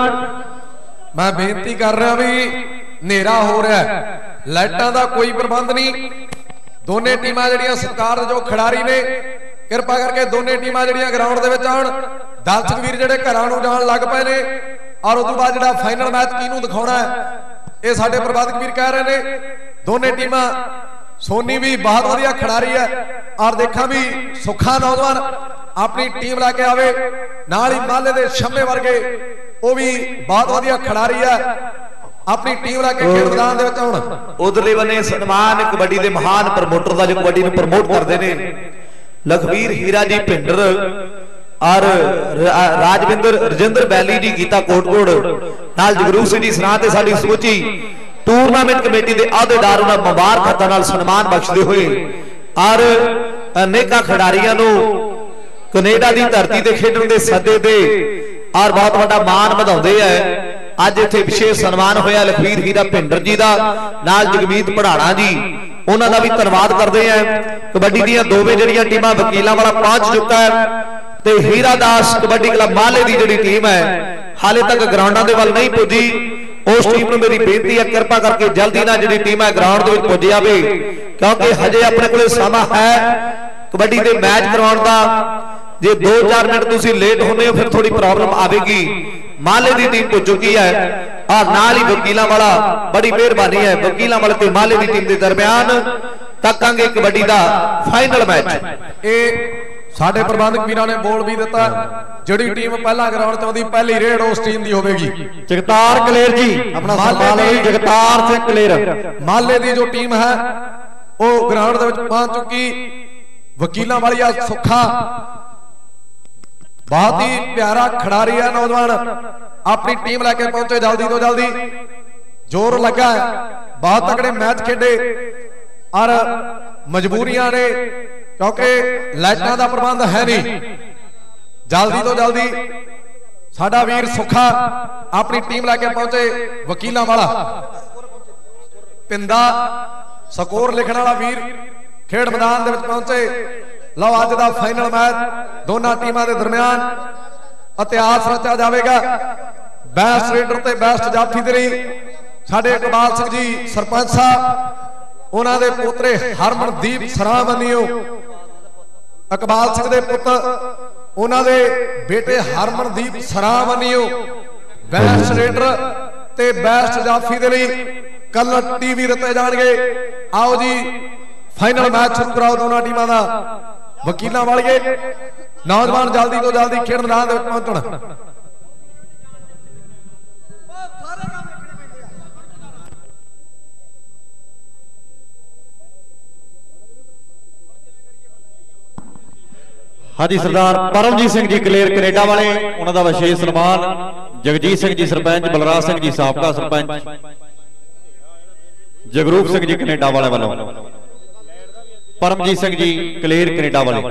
मैं बेनती कर रहा भी नेरा हो रहा है लाइटां दा कोई प्रबंध नहीं दोने टीमां जिहड़ियां सरकार जो खिडारी ने कृपा करके दोने टीमां जिहड़ियां ग्राउंड दे विच आउण दर्शक वीर जिहड़े घरां नूं जाण लग पए ने और उस बाद जिहड़ा फाइनल मैच किहनूं दिखाउणा है ये साडे प्रबंधक वीर कह रहे ने दोने टीमां सोनी भी बहुत वधिया खिडारी है और देखा भी सुखा नौजवान अपनी टीम लैके आवे नाल ही माले दे शम्मे वर्गे वो भी बहुत वधिया खिडारी है अपनी टीम लैके खेड मैदान दे विच आउण। उधरले बने सन्मान कबड्डी के महान प्रमोटर का जो कबड्डी नूं प्रमोट करते हैं लखवीर हीरा जी भिंडर और राजविंदर रजिंदर बैली जी गीता कोटकोट नाल जगरूप सिंह जी सराह ते साडी समूची टूरनामेंट कमेटी के अहदेदार उन्हां मुबारक हत्थां नाल सन्मान बख्शदे हुए और अनेका खिडारियां नूं कनेडा की धरती ते खेडण दे सदे दे और बहुत बड़ा मान वधाउंदे है। अज इत्थे विशेष सन्मान होया लखवीर हीरा भिंडर जी का नाल जगमीत पढ़ाना जी उन्हां दा भी धन्यवाद करते हैं। कबड्डी दीयां दोवें जिहड़ियां टीमां वकीलां वाला पहुंच चुका है ते हीरा दास कबड्डी क्लब माले की जिहड़ी टीम है हाले तक ग्राउंडां दे वल नहीं पुजी उस टीम नूं मेरी बेनती है कृपा करके जल्दी ना जिहड़ी टीम है ग्राउंड दे विच पुज जावे क्योंकि हजे अपने कोले समा है कबड्डी दे मैच करवाउण दा जे 2-4 मिनट तुसीं लेट होने हो फिर थोड़ी प्रॉब्लम आवेगी। माले की टीम पुज चुकी है और नाल ही वकीलां वाला बड़ी मेहरबानी है वकीलां वाले ते माले की टीम के दरमियान तकांगे कबड्डी का फाइनल मैच ए साडे प्रबंधक वीरां ने बोल भी दिता जिहड़ी टीम पहला ग्राउंड च आउंदी पहली रेड उस टीम दी होवेगी। जगतार कलेर जी अपना सवाल है जगतार सिंह कलेर माले की जो टीम है वो ग्राउंड दे विच पहुंच चुकी वकीलां वाली सुखा बहुत ही प्यारा खिडारी है नौजवान अपनी टीम लैके पहुंचे जल्दी तो जल्दी जोर लगा है बहुत तगड़े मैच खेडे और मजबूरियां ने क्योंकि लाइटां दा प्रबंध है नहीं जल्दी तो जल्दी साडा वीर सुखा अपनी टीम लैके पहुंचे वकीलां वाला पिंदा स्कोर लिखने वाला वीर खेड मैदान दे विच पहुंचे। लो अज दा फाइनल मैच दोनों टीमां दे दरमियान इतिहास रचा जाएगा। बेस्ट रेडर ते बेस्ट जाफी दे लई साडे इकबाल सिंह जी सरपंच साहब उन्हां दे पोतरे हरमनदीप सराह बनियो इकबाल सिंह दे पुत्र उन्हां दे बेटे हरमनदीप सराह बनियो बेस्ट रेडर ते बेस्ट जाफी दे लई कलर टीवी रते जाणगे। आओ जी फाइनल मैच शुरू कराओ दोनों टीमां दा वकीलां वालिए नौजवान जल्दी तो जल्दी खेड मैदान पहुंचना। हाँ जी सरदार परमजीत सिंह जी कलेर कनेडा वाले उन्होंने विशेष सन्मान जगजीत सिंह जी सरपंच बलराज सिंह जी साबका सरपंच जगरूप सिंह जी कनेडा वाले वालों परमजीत सिंह जी कलेर कनेडा वाले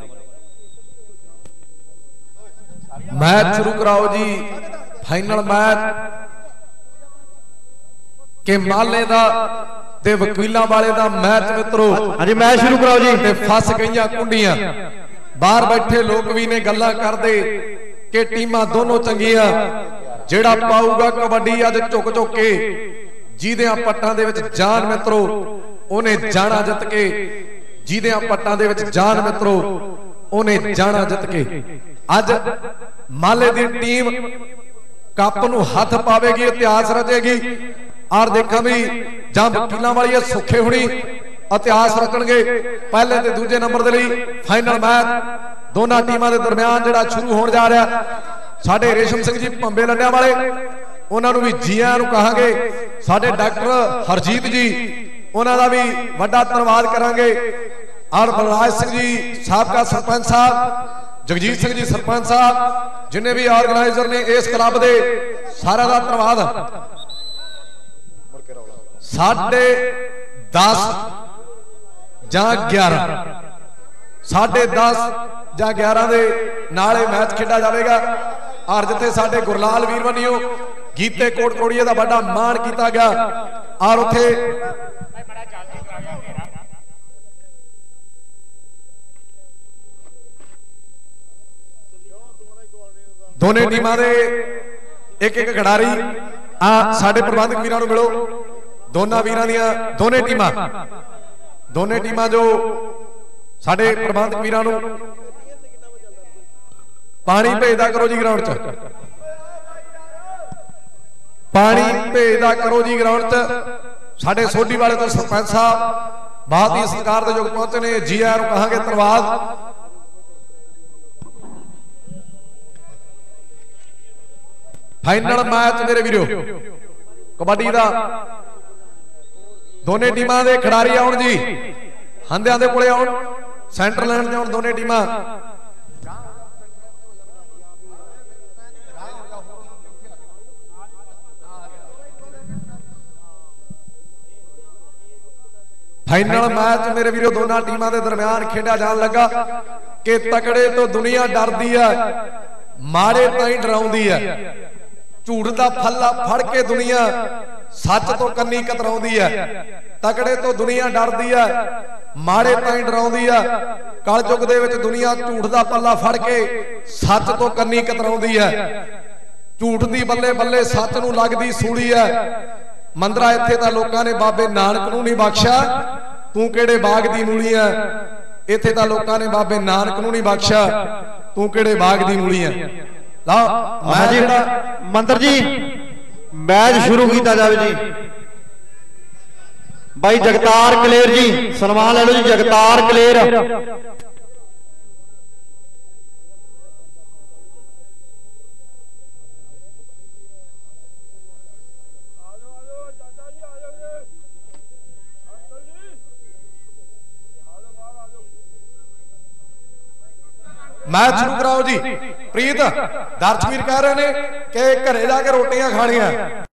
मैच शुरू कराओ जी। फाइनल मैच के माले दा ते वकीलां वाले दा मैच मित्रों। हाँ जी मैच शुरू कराओ जी। ते फस गईयां कुंडियां बाहर बैठे लोग भी ने गल्लां करदे कि टीमां दोनों चंगियां जेड़ा पाऊगा कबड्डी अज झुक झुक के जिहदियां पट्टां दे विच जान मित्रों ओने जाना जित के जिहदियां पट्टां दे विच जान मित्रों ओने जाना जित के अज माले दी टीम कप नूं हथ पावेगी इतिहास रचेगी। और देखा भी जां वकीलां वाली सुखे हुणी इतिहास रचणगे। पहले ते दूजे नंबर दे लई फाइनल मैच दोनों टीमां दे दरमियान जिहड़ा शुरू होण जा रहा। साडे रेशम सिंह जी भंबे लंडिया वाले उन्हां नूं भी जी आयां नूं कहांगे। साडे डॉक्टर हरजीत जी उन्हां दा भी वड्डा धन्नवाद करांगे। और बलराज सिंह जी साबका सरपंच साहब जगजीत सिंह जी सरपंच साहब जिन्हें भी ऑर्गेनाइजर ने इस क्लब दे सारा दा धन्नवाद। 10:30 ਜਾਂ 11 10:30 ਜਾਂ 11 ਦੇ ਨਾਲ ਇਹ ਮੈਚ ਖੇਡਿਆ ਜਾਵੇਗਾ। और जिथे साडे गुरलाल वीर बनियो गीते कोटकोड़िए का बड़ा मान किया गया। और उथे दोनों टीमां दे एक एक खिडारी साडे प्रबंधक वीरां नूं मिलो। दोनों वीरां दियां दोनों टीमां जो साडे प्रबंधक वीरां नूं पानी भेजदा करो जी ग्राउंड च। पानी भेजदा करो जी ग्राउंड च। साडे सोढी वाले तो सरपंच साहब बहुत ही सत्कार दे योग पहुंचे ने जी आर नूं कहांगे धन्नवाद। फाइनल मैच मेरे वीरो कबड्डी दा दोनों टीमां दे खिडारी आउण जी हंदियां दे कोले आउण सेंटर लाइन ते आउण दोनों टीमां। फाइनल मैच मेरे वीरो दोनों टीमां दे दरमियान खेड़ा जान लगा कि तकड़े तो दुनिया डरदी है माड़े तो ही डराउंदी है। झूठ का फल्ला फड़ के दुनिया सच तो कन्नी कतराउंदी है। तकड़े तो दुनिया डरदी है माड़े तो ही डराउंदी है। कलयुग दे विच दुनिया झूठ का पल्ला फड़ के सच तो कन्नी कतराउंदी है। झूठ दी बल्ले बल्ले सच नूं लगदी सूली है। मंदरा इत्थे तां लोकां ने बाबे नानक नूं नहीं बख्शा तू किहड़े बाग दी मूली है। इत्थे तां लोकां ने बाबे नानक नूं नहीं बख्शा तू किहड़े बाग दी मूली है। मंत्र जी मैच शुरू किया जाए जी। भाई जगतार कलेर जी सन्मान ले लो जी। जगतार कलेर मैच शुरू कराओ जी। प्रीत दर्शक वीर कह रहे हैं कि घरे जाके रोटियां खानियां।